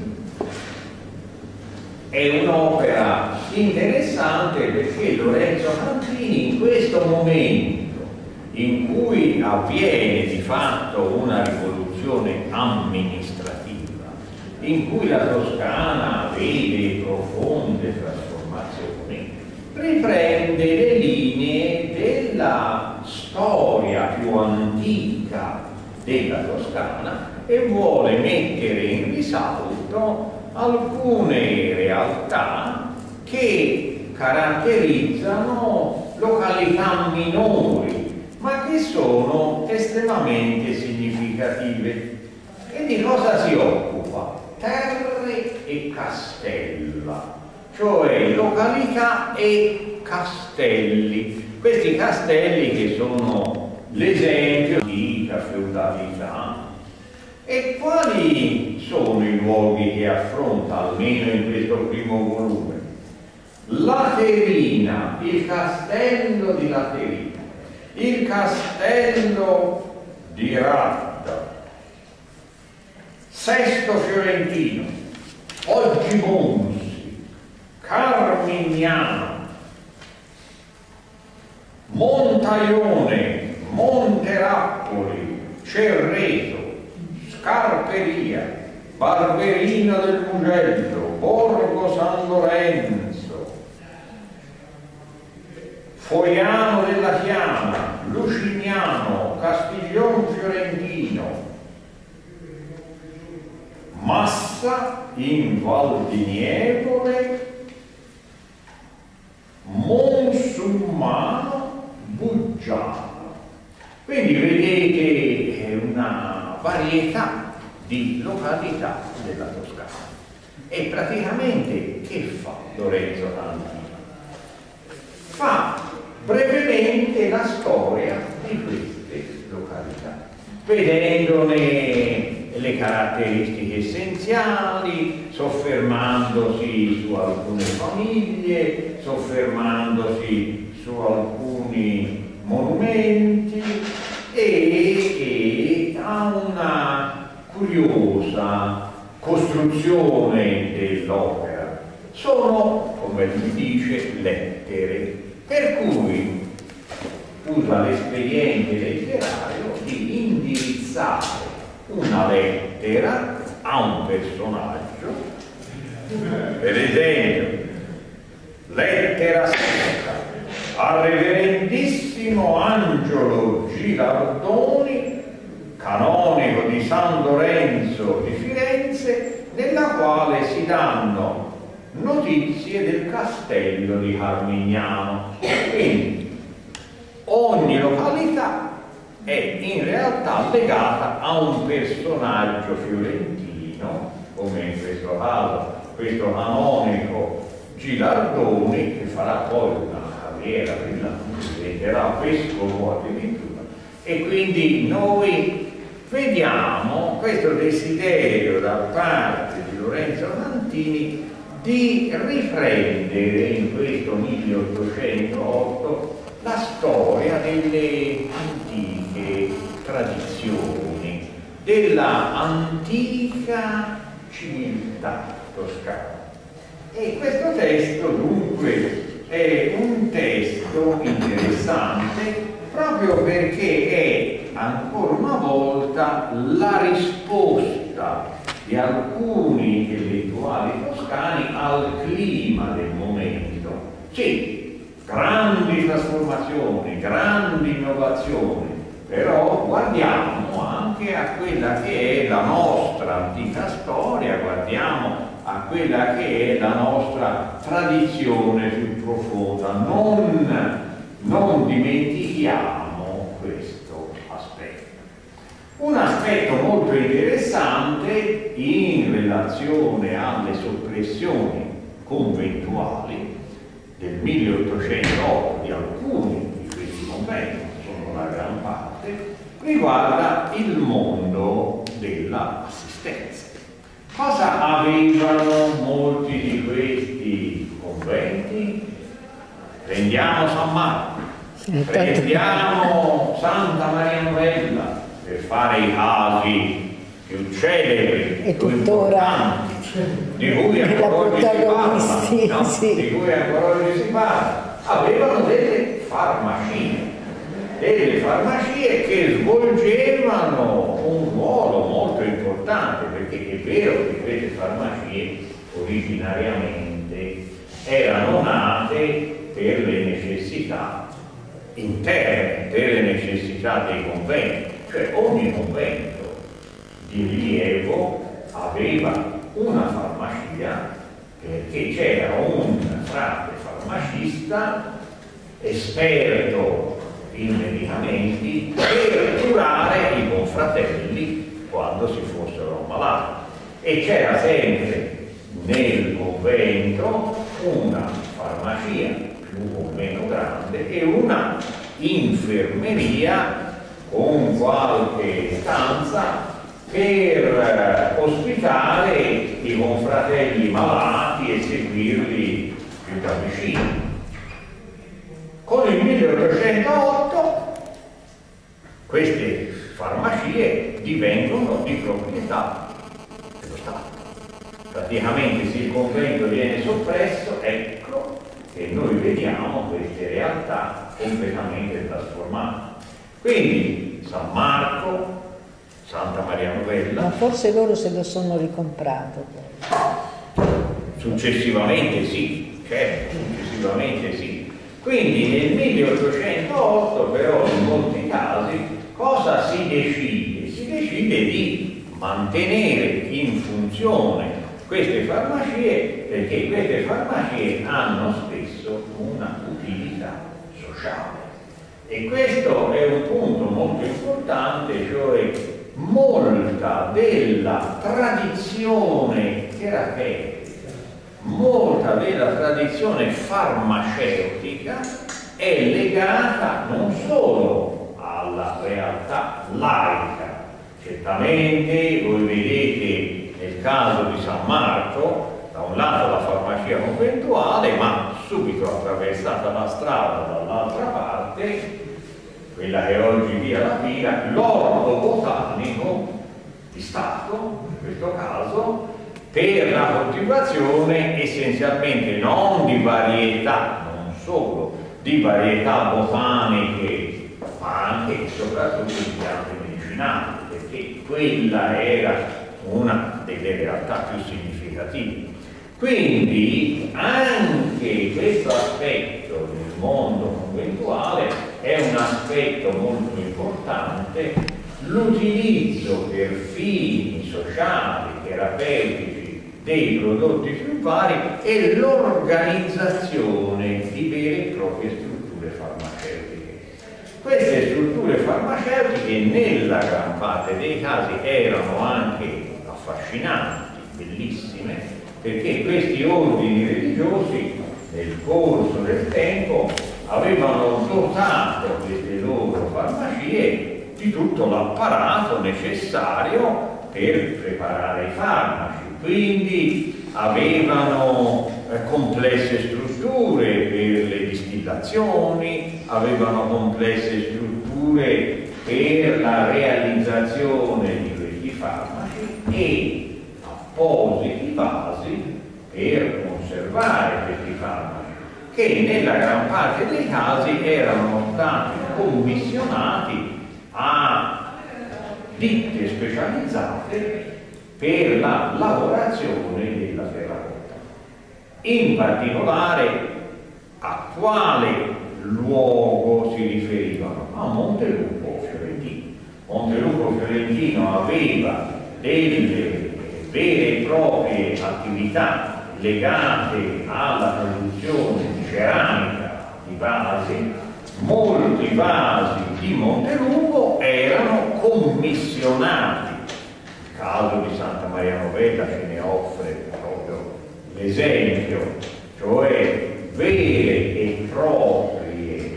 è un'opera interessante perché Lorenzo Cantini in questo momento in cui avviene di fatto una rivoluzione amministrativa, in cui la Toscana vede profonde trasformazioni, riprende le linee della storia più antica della Toscana e vuole mettere in risalto alcune realtà che caratterizzano località minori, ma che sono estremamente significative. E di cosa si occupa? Terre e castella, cioè località e castelli. Questi castelli che sono l'esempio di feudalità. E quali sono i luoghi che affronta, almeno in questo primo volume? Laterina, il castello di Laterina, il castello di Radda, Sesto Fiorentino, Oggimonsi, Carmignano, Montaione, Monterappoli, Cerreto, Scarperia, Barberino del Mugello, Borgo San Lorenzo, Foiano della Chiana, Lucignano, Castiglion Fiorentino, Massa in Val di Nievole, Monsummano, Buggiano. Quindi vedete è una varietà di località della Toscana. E praticamente che fa Lorenzo Tarantino? Fa brevemente la storia di queste località, vedendone le caratteristiche essenziali, soffermandosi su alcune famiglie, soffermandosi su alcuni monumenti e, e ha una curiosa costruzione dell'opera. Sono, come si dice, lettere, per cui usa l'espediente letterario di indirizzare una lettera a un personaggio, per esempio lettera sesta al reverendissimo Angelo Gilardoni, canonico di San Lorenzo di Firenze, nella quale si danno notizie del castello di Carmignano. Quindi ogni località è in realtà legata a un personaggio fiorentino, come in questo caso questo canonico Gilardoni, che farà poi una carriera brillante, diventerà vescovo addirittura. E quindi noi vediamo questo desiderio da parte di Lorenzo Tarantini di riprendere in questo milleottocentootto la storia delle antiche tradizioni, della antica civiltà toscana. E questo testo dunque è un testo interessante proprio perché è ancora una volta la risposta di alcuni intellettuali toscani al clima del momento. Sì, grandi trasformazioni, grandi innovazioni, però guardiamo anche a quella che è la nostra antica storia, guardiamo a quella che è la nostra tradizione più profonda, non, non dimentichiamo questo aspetto. Un aspetto molto interessante in relazione alle soppressioni conventuali del milleottocentootto di alcuni di questi conventi, sono la gran parte, riguarda il mondo dell'assistenza. Cosa avevano molti di questi conventi? Prendiamo San Marco, prendiamo Santa Maria Novella, per fare i casi più celebri, e più importanti, di cui ancora oggi si parla, no? sì. di cui ancora oggi si parla. avevano delle farmacie, delle farmacie che svolgevano un ruolo molto importante, perché è vero che queste farmacie originariamente erano nate per le necessità interne, per le necessità dei conventi, cioè ogni convento di rilievo aveva una farmacia, perché c'era un frate farmacista esperto in medicamenti per curare i confratelli quando si fossero ammalati, e c'era sempre nel convento una farmacia più o meno grande e una infermeria con qualche stanza per ospitare i confratelli malati e seguirli più da vicino. Con il milleottocentootto queste farmacie divengono di proprietà dello Stato. Praticamente se il convento viene soppresso, ecco che noi vediamo queste realtà completamente trasformate. Quindi San Marco, Santa Maria Novella. Ma forse loro se lo sono ricomprato. Successivamente sì, certo, successivamente sì. Quindi nel milleottocentootto però in molti casi cosa si decide? Si decide di mantenere in funzione queste farmacie, perché queste farmacie hanno spesso una utilità sociale. E questo è un punto molto importante, cioè molta della tradizione terapeutica, molta della tradizione farmaceutica è legata non solo alla realtà laica. Certamente voi vedete nel caso di San Marco, da un lato la farmacia conventuale, ma subito attraversata la strada dall'altra parte, quella che oggi via la Pira, l'orto botanico di Stato, in questo caso, per la coltivazione essenzialmente non di varietà, non solo di varietà botaniche, ma anche e soprattutto di piante medicinali, perché quella era una delle realtà più significative. Quindi anche questo aspetto del mondo conventuale è un aspetto molto importante, l'utilizzo per fini sociali, terapeutici dei prodotti più vari e l'organizzazione di vere e proprie strutture farmaceutiche. Queste strutture farmaceutiche nella gran parte dei casi erano anche affascinanti, bellissime, perché questi ordini religiosi nel corso del tempo avevano dotato queste loro farmacie di tutto l'apparato necessario per preparare i farmaci, quindi avevano eh, complesse strutture per le distillazioni, avevano complesse strutture per la realizzazione di questi farmaci e appositi vasi per conservare questi farmaci, che nella gran parte dei casi erano stati commissionati a ditte specializzate per la lavorazione della terracotta. In particolare a quale luogo si riferivano? A Montelupo Fiorentino. Montelupo Fiorentino aveva delle vere e proprie attività legate alla produzione di ceramica, di vasi. Molti vasi di Montelupo erano commissionati. Il caso di Santa Maria Novella ce ne offre proprio l'esempio, cioè vere e proprie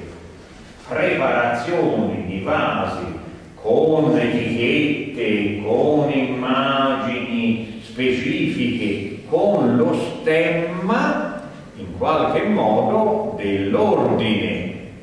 preparazioni di vasi con etichette, con immagini specifiche, con lo stemma in qualche modo dell'ordine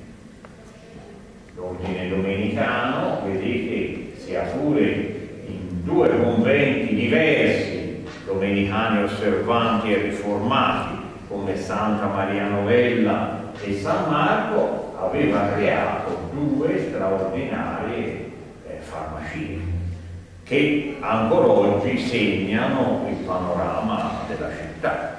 l'ordine domenicano. Vedete, sia pure in due conventi diversi, domenicani osservanti e riformati, come Santa Maria Novella e San Marco aveva creato due straordinarie eh, farmacie che ancora oggi segnano il panorama della città.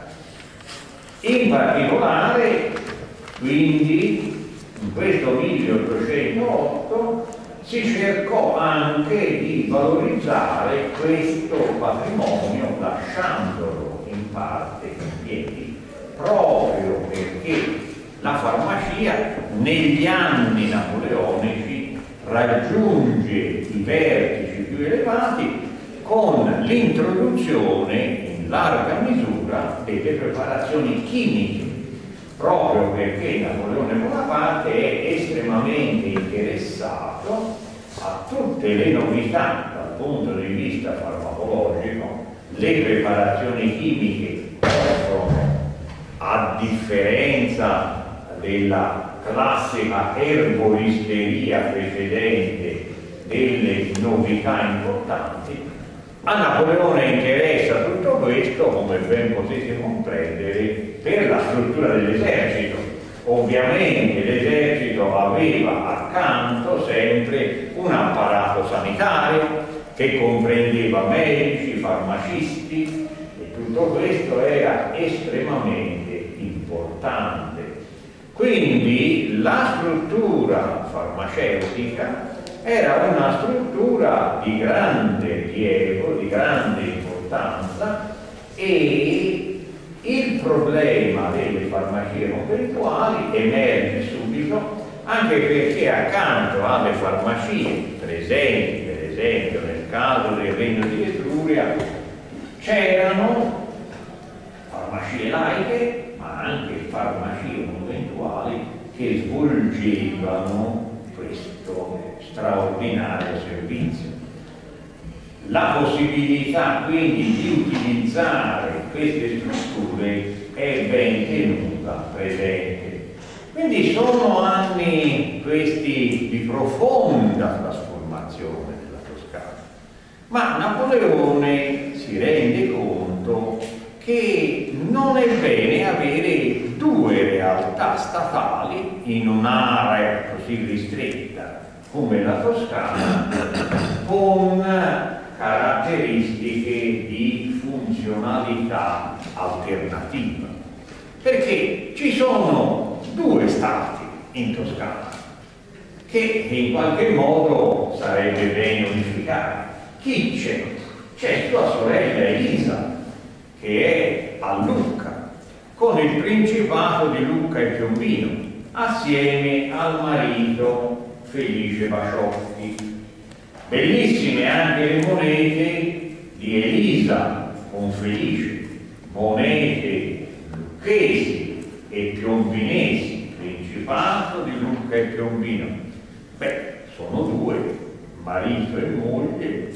In particolare, quindi, in questo milleottocentotto si cercò anche di valorizzare questo patrimonio lasciandolo in parte in piedi, proprio perché la farmacia negli anni napoleonici raggiunge i vertici più elevati con l'introduzione in larga misura delle preparazioni chimiche, proprio perché Napoleone Bonaparte è estremamente interessato a tutte le novità dal punto di vista farmacologico. Le preparazioni chimiche possono, a differenza della classica erboristeria precedente, delle novità importanti. A Napoleone interessa tutto questo, come ben potete comprendere, per la struttura dell'esercito. Ovviamente l'esercito aveva accanto sempre un apparato sanitario che comprendeva medici, farmacisti, e tutto questo era estremamente importante. Quindi la struttura farmaceutica era una struttura di grande rilievo, di grande importanza, e il problema delle farmacie conventuali emerge subito anche perché accanto alle farmacie presenti, per esempio nel caso del Regno di Etruria, c'erano farmacie laiche ma anche farmacie conventuali che svolgevano questo straordinario servizio. La possibilità quindi di utilizzare queste strutture è ben tenuta presente. Quindi sono anni questi di profonda trasformazione della Toscana. Ma Napoleone si rende conto che non è bene avere due realtà statali in un'area così ristretta come la Toscana, con caratteristiche di funzionalità alternativa, perché ci sono due stati in Toscana che in qualche modo sarebbe bene unificare. Chi c'è? C'è sua sorella Elisa, che è a Lucca, con il principato di Lucca e Piombino, assieme al marito Felice Baciocchi. Bellissime anche le monete di Elisa con Felice, monete lucchesi e piombinesi, principato di Lucca e Piombino. Beh, sono due, marito e moglie,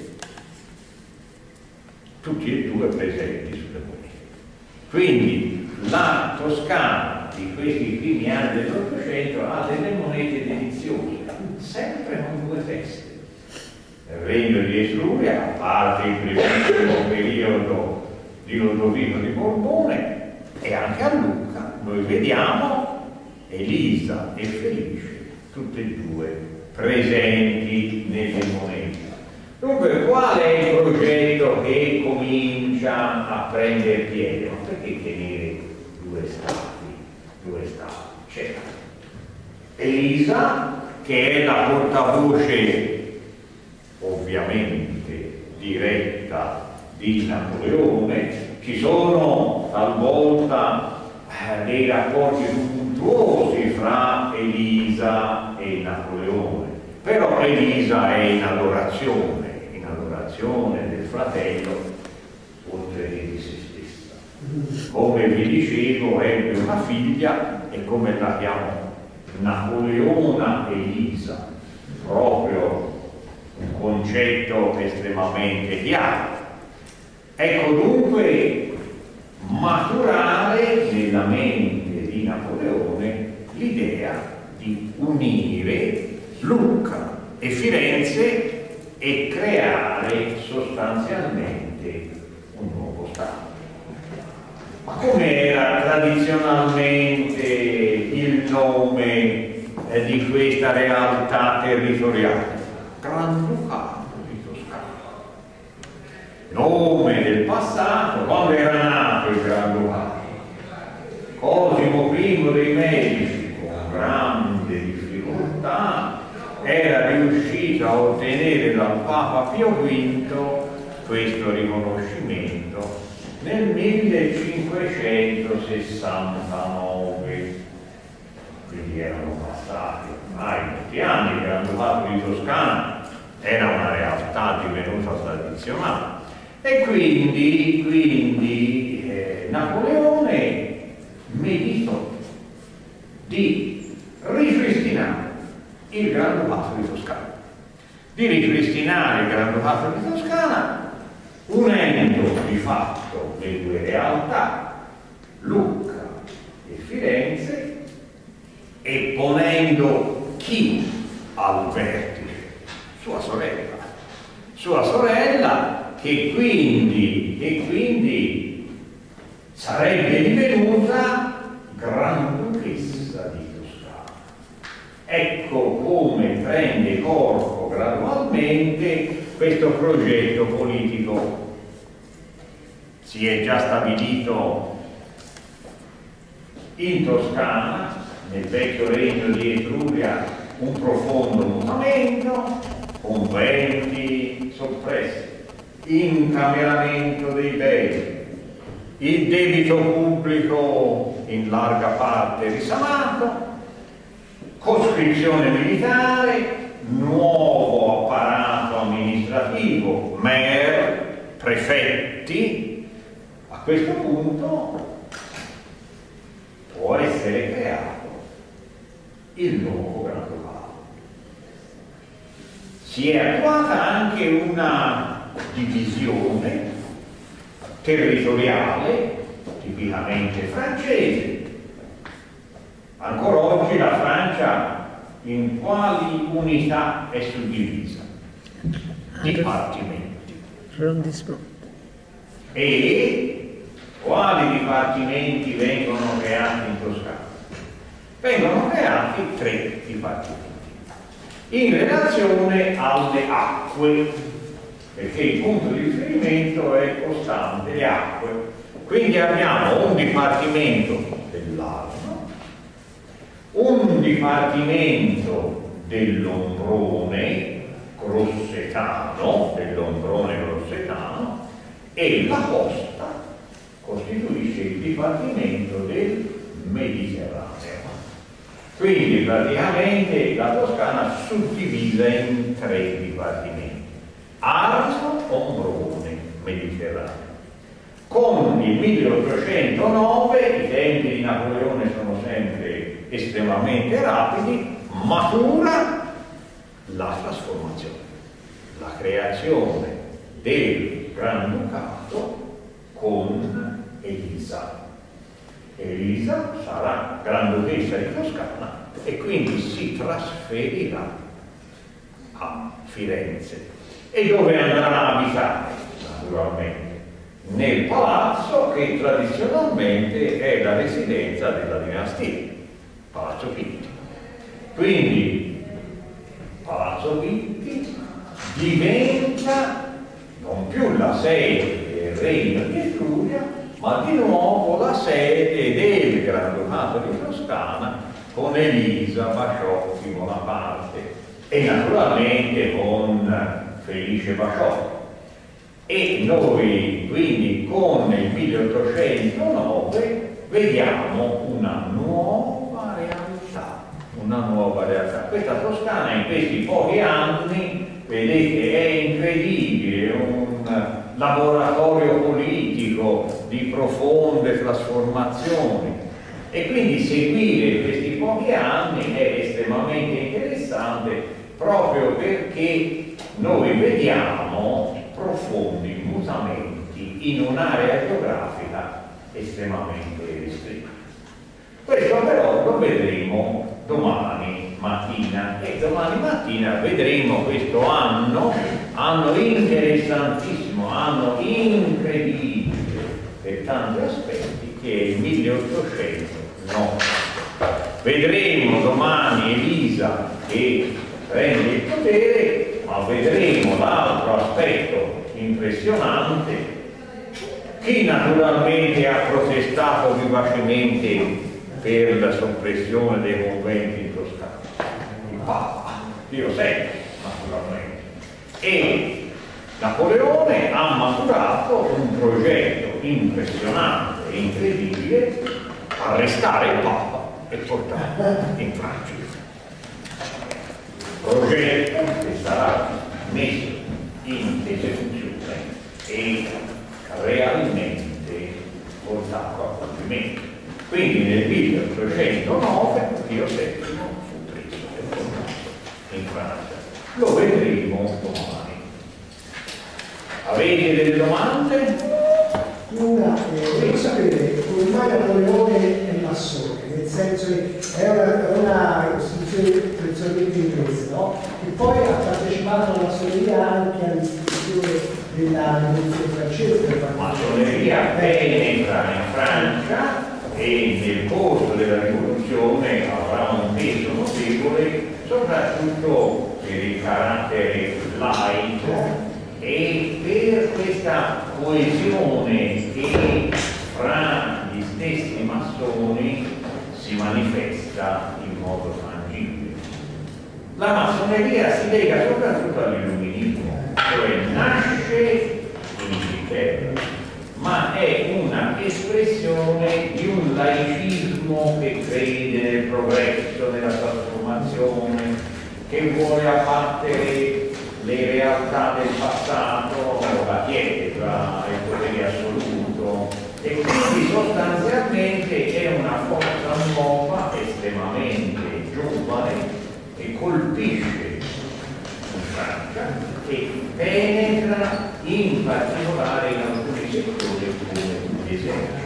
tutti e due presenti sulle monete. Quindi la Toscana di questi primi anni dell'Ottocento ha delle monete deliziose, sempre con due teste. Nel Regno di Etruria, a parte il primissimo periodo di Lodovino di Borbone, e anche a Lucca noi vediamo Elisa e Felice, tutte e due presenti nelle monete. Dunque, qual è il progetto che comincia a prendere piede? Ma perché tenere due stati? Due stati? C'è Elisa, che è la portavoce ovviamente diretta di Napoleone. Ci sono talvolta eh, dei rapporti tumultuosi fra Elisa e Napoleone, però Elisa è in adorazione, in adorazione del fratello oltre che di se stessa. Come vi dicevo, ebbe una figlia e come la chiamò? Napoleona Elisa, proprio un concetto estremamente chiaro. Ecco dunque maturare nella mente di Napoleone l'idea di unire Lucca e Firenze e creare sostanzialmente un nuovo Stato. Ma come era tradizionalmente il nome di questa realtà territoriale, Granducato di Toscana. Nome del passato, quando era nato il Granducato, Cosimo primo dei Medici, con grande difficoltà, era riuscito a ottenere dal Papa Pio quinto questo riconoscimento nel millecinquecentosessantanove. Quindi erano passati ormai molti anni. Il Granducato di Toscana era una realtà divenuta tradizionale e quindi, quindi eh, Napoleone meditò di ripristinare il Granducato di Toscana, di ripristinare il Granducato di Toscana unendo di fatto le due realtà, Lucca e Firenze, e ponendo chi al vertice? Sua sorella, sua sorella che quindi, che quindi sarebbe divenuta Granduchessa di Toscana. Ecco come prende corpo gradualmente questo progetto politico. Si è già stabilito in Toscana, nel vecchio regno di Etruria, un profondo mutamento, conventi soppressi, incameramento dei beni, il debito pubblico in larga parte risanato, coscrizione militare, nuovo apparato amministrativo, maire, prefetti. A questo punto può essere creato il nuovo Granducato. Si è attuata anche una divisione territoriale tipicamente francese. Ancora oggi la Francia in quali unità è suddivisa? Dipartimenti. E quali dipartimenti vengono creati in Toscana? Vengono creati tre dipartimenti in relazione alle acque, perché il punto di riferimento è costante, le acque. Quindi abbiamo un dipartimento dell'Arno, un dipartimento dell'Ombrone grossetano, dell'Ombrone grossetano, e la costa costituisce il dipartimento del Mediterraneo. Quindi praticamente la Toscana suddivisa in tre dipartimenti: Arno, Ombrone, Mediterraneo. Con il milleottocentonove, i tempi di Napoleone sono sempre estremamente rapidi, matura la trasformazione, la creazione del Granducato con Elisa. Elisa sarà Granduchessa di Toscana e quindi si trasferirà a Firenze. E dove andrà a abitare? Naturalmente nel palazzo che tradizionalmente è la residenza della dinastia, Palazzo Pitti. Quindi Palazzo Pitti diventa non più la sede del regno di Etruria, ma di nuovo la sede del Granducato di Toscana, con Elisa, Basciocchi, Bonaparte e naturalmente con Felice Basciocchi. E noi quindi con il milleottocentonove vediamo una nuova realtà, una nuova realtà. Questa Toscana in questi pochi anni, vedete, è incredibile, un laboratorio politico di profonde trasformazioni, e quindi seguire questi pochi anni è estremamente interessante proprio perché noi vediamo profondi mutamenti in un'area geografica estremamente ristretta. Questo però lo vedremo domani mattina, e domani mattina vedremo questo anno, anno interessantissimo, anno incredibile per tanti aspetti, che è il milleottocentonove. vedremo domani Elisa che prende il potere, ma vedremo l'altro aspetto impressionante. Chi naturalmente ha protestato vivacemente per la soppressione dei conventi in Toscana? Il Papa, Pio settimo, naturalmente. E Napoleone ha maturato un progetto impressionante e incredibile: arrestare il Papa e portarlo in Francia. Progetto che sarà messo in esecuzione e realmente portato a compimento. Quindi nel milletrecentonove Pio settimo fu preso e portato in Francia. Lo vedremo domani. Avete delle domande? Una, eh, volevo sapere come mai Napoleone è massone, nel senso che è una, una costituzione prettamente inglese, no? E poi ha partecipato alla massoneria anche all'istituzione della rivoluzione francese. La massoneria penetra in Francia e nel corso della rivoluzione avrà un peso notevole, soprattutto per il carattere laico e per questa coesione che fra gli stessi massoni si manifesta in modo tangibile. La massoneria si lega soprattutto all'illuminismo, cioè nasce in Inghilterra, ma è una espressione di un laicismo che crede nel progresso, nella trasformazione, che vuole abbattere le realtà del passato, la pietra, il potere assoluto, e quindi sostanzialmente è una forza nuova, estremamente giovane, che colpisce in Francia, che penetra in particolare in alcuni settori come l'esercito.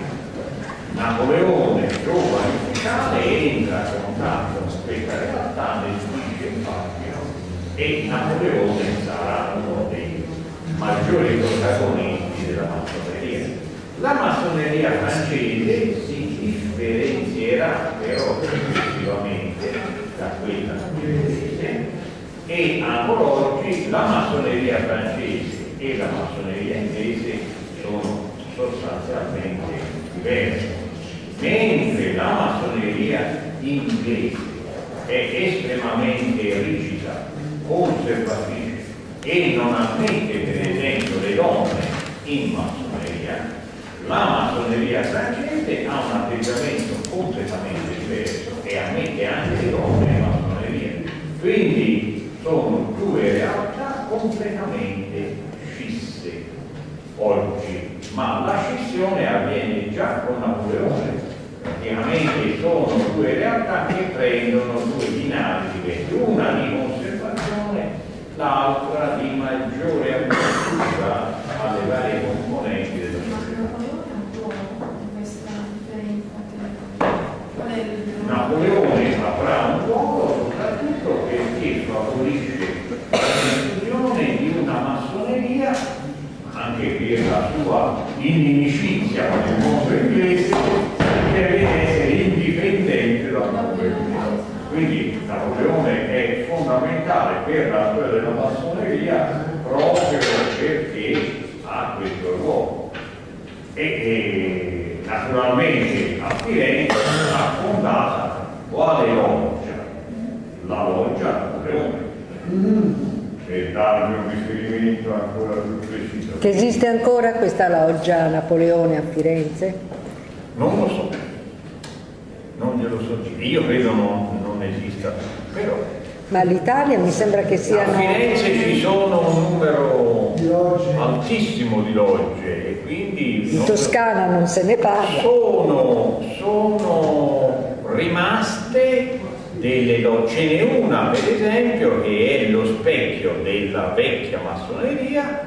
Napoleone, giovane ufficiale, entra a contatto con questa realtà, ne subisce il fascino, e Napoleone sarà uno dei maggiori protagonisti della massoneria. La massoneria francese si differenzierà però successivamente da quella inglese, e ancora oggi la massoneria francese e la massoneria inglese sono sostanzialmente diverse, mentre la massoneria inglese è estremamente rigida, conservatrice e non ammette per esempio le donne in massoneria. La massoneria francese ha un atteggiamento completamente diverso e ammette anche le donne in massoneria. Quindi sono due realtà completamente scisse oggi, ma la scissione avviene già con Napoleone. Praticamente sono due realtà che prendono due dinamiche diverse, una di conservazione, l'altra di maggiore apertura alle varie componenti della società. Napoleone avrà un ruolo soprattutto perché favorisce la diffusione di una massoneria, anche per la sua inimicizia con il mondo inglese, che deve essere indipendente dal mondo inglese. Quindi Napoleone è fondamentale per la storia della massoneria proprio perché ha questo ruolo. E, e naturalmente a Firenze ha fondata quale loggia? La loggia Napoleone. Mm. Per darvi un riferimento ancora più preciso. Che esiste ancora questa loggia Napoleone a Firenze? Non lo so, non glielo so dire. Io credo non, non esista, però. Ma l'Italia mi sembra che siano... A Firenze ci sono un numero altissimo di logge e quindi... In Toscana non se ne parla. Sono, sono rimaste delle logge. Ce n'è una per esempio che è lo specchio della vecchia massoneria.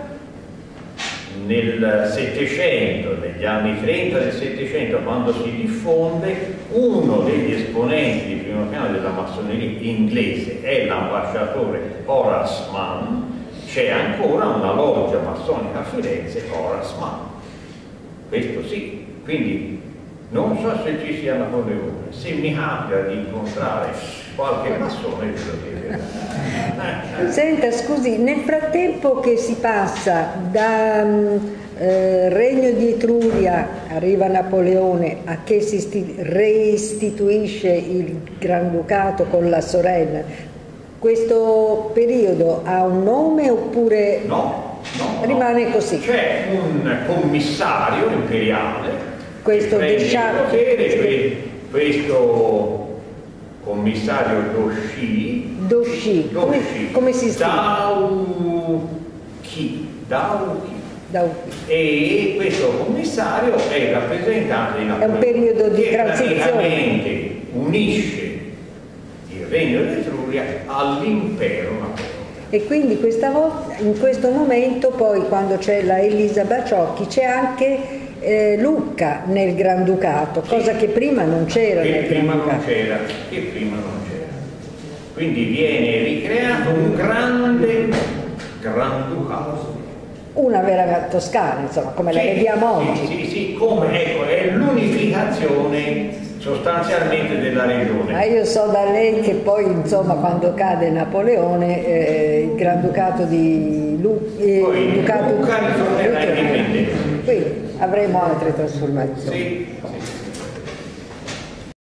Nel Settecento, negli anni trenta del Settecento, quando si diffonde, uno degli esponenti di primo piano della massoneria inglese è l'ambasciatore Horace Mann. C'è ancora una loggia massonica a Firenze, Horace Mann. Questo sì, quindi non so se ci sia Napoleone, se mi capita di incontrare qualche massone, ve lo dico. Senta, scusi, nel frattempo che si passa da eh, Regno di Etruria, arriva Napoleone, a che si sti- reistituisce il Granducato con la sorella, questo periodo ha un nome oppure No, no, rimane no. così? C'è un commissario imperiale, Questo che prende diciamo- il potere, que- questo commissario Doshi, Doshi, come, Doshi, come si scrive? Dauki, Dauki. Da- E questo commissario è il rappresentante di Napoleone. È un periodo di che transizione. praticamente unisce il Regno d'Etruria all'impero Napoleone. E quindi questa volta, in questo momento, poi quando c'è la Elisa Baciocchi, c'è anche eh, Lucca nel Granducato, cosa Sì. che prima non c'era Che nel prima non Granducato. c'era, che prima non c'era. Quindi viene ricreato un grande Granducato. Una vera Toscana, insomma, come la Sì, vediamo sì, oggi. Sì, sì, come, ecco, è l'unificazione sostanzialmente della regione. Ma io so da lei che poi, insomma, quando cade Napoleone, eh, il Granducato di Lu- eh, Poi il Ducato Lucca ritornerà ritornerà. indipendente. Quindi avremo altre trasformazioni. Sì, sì.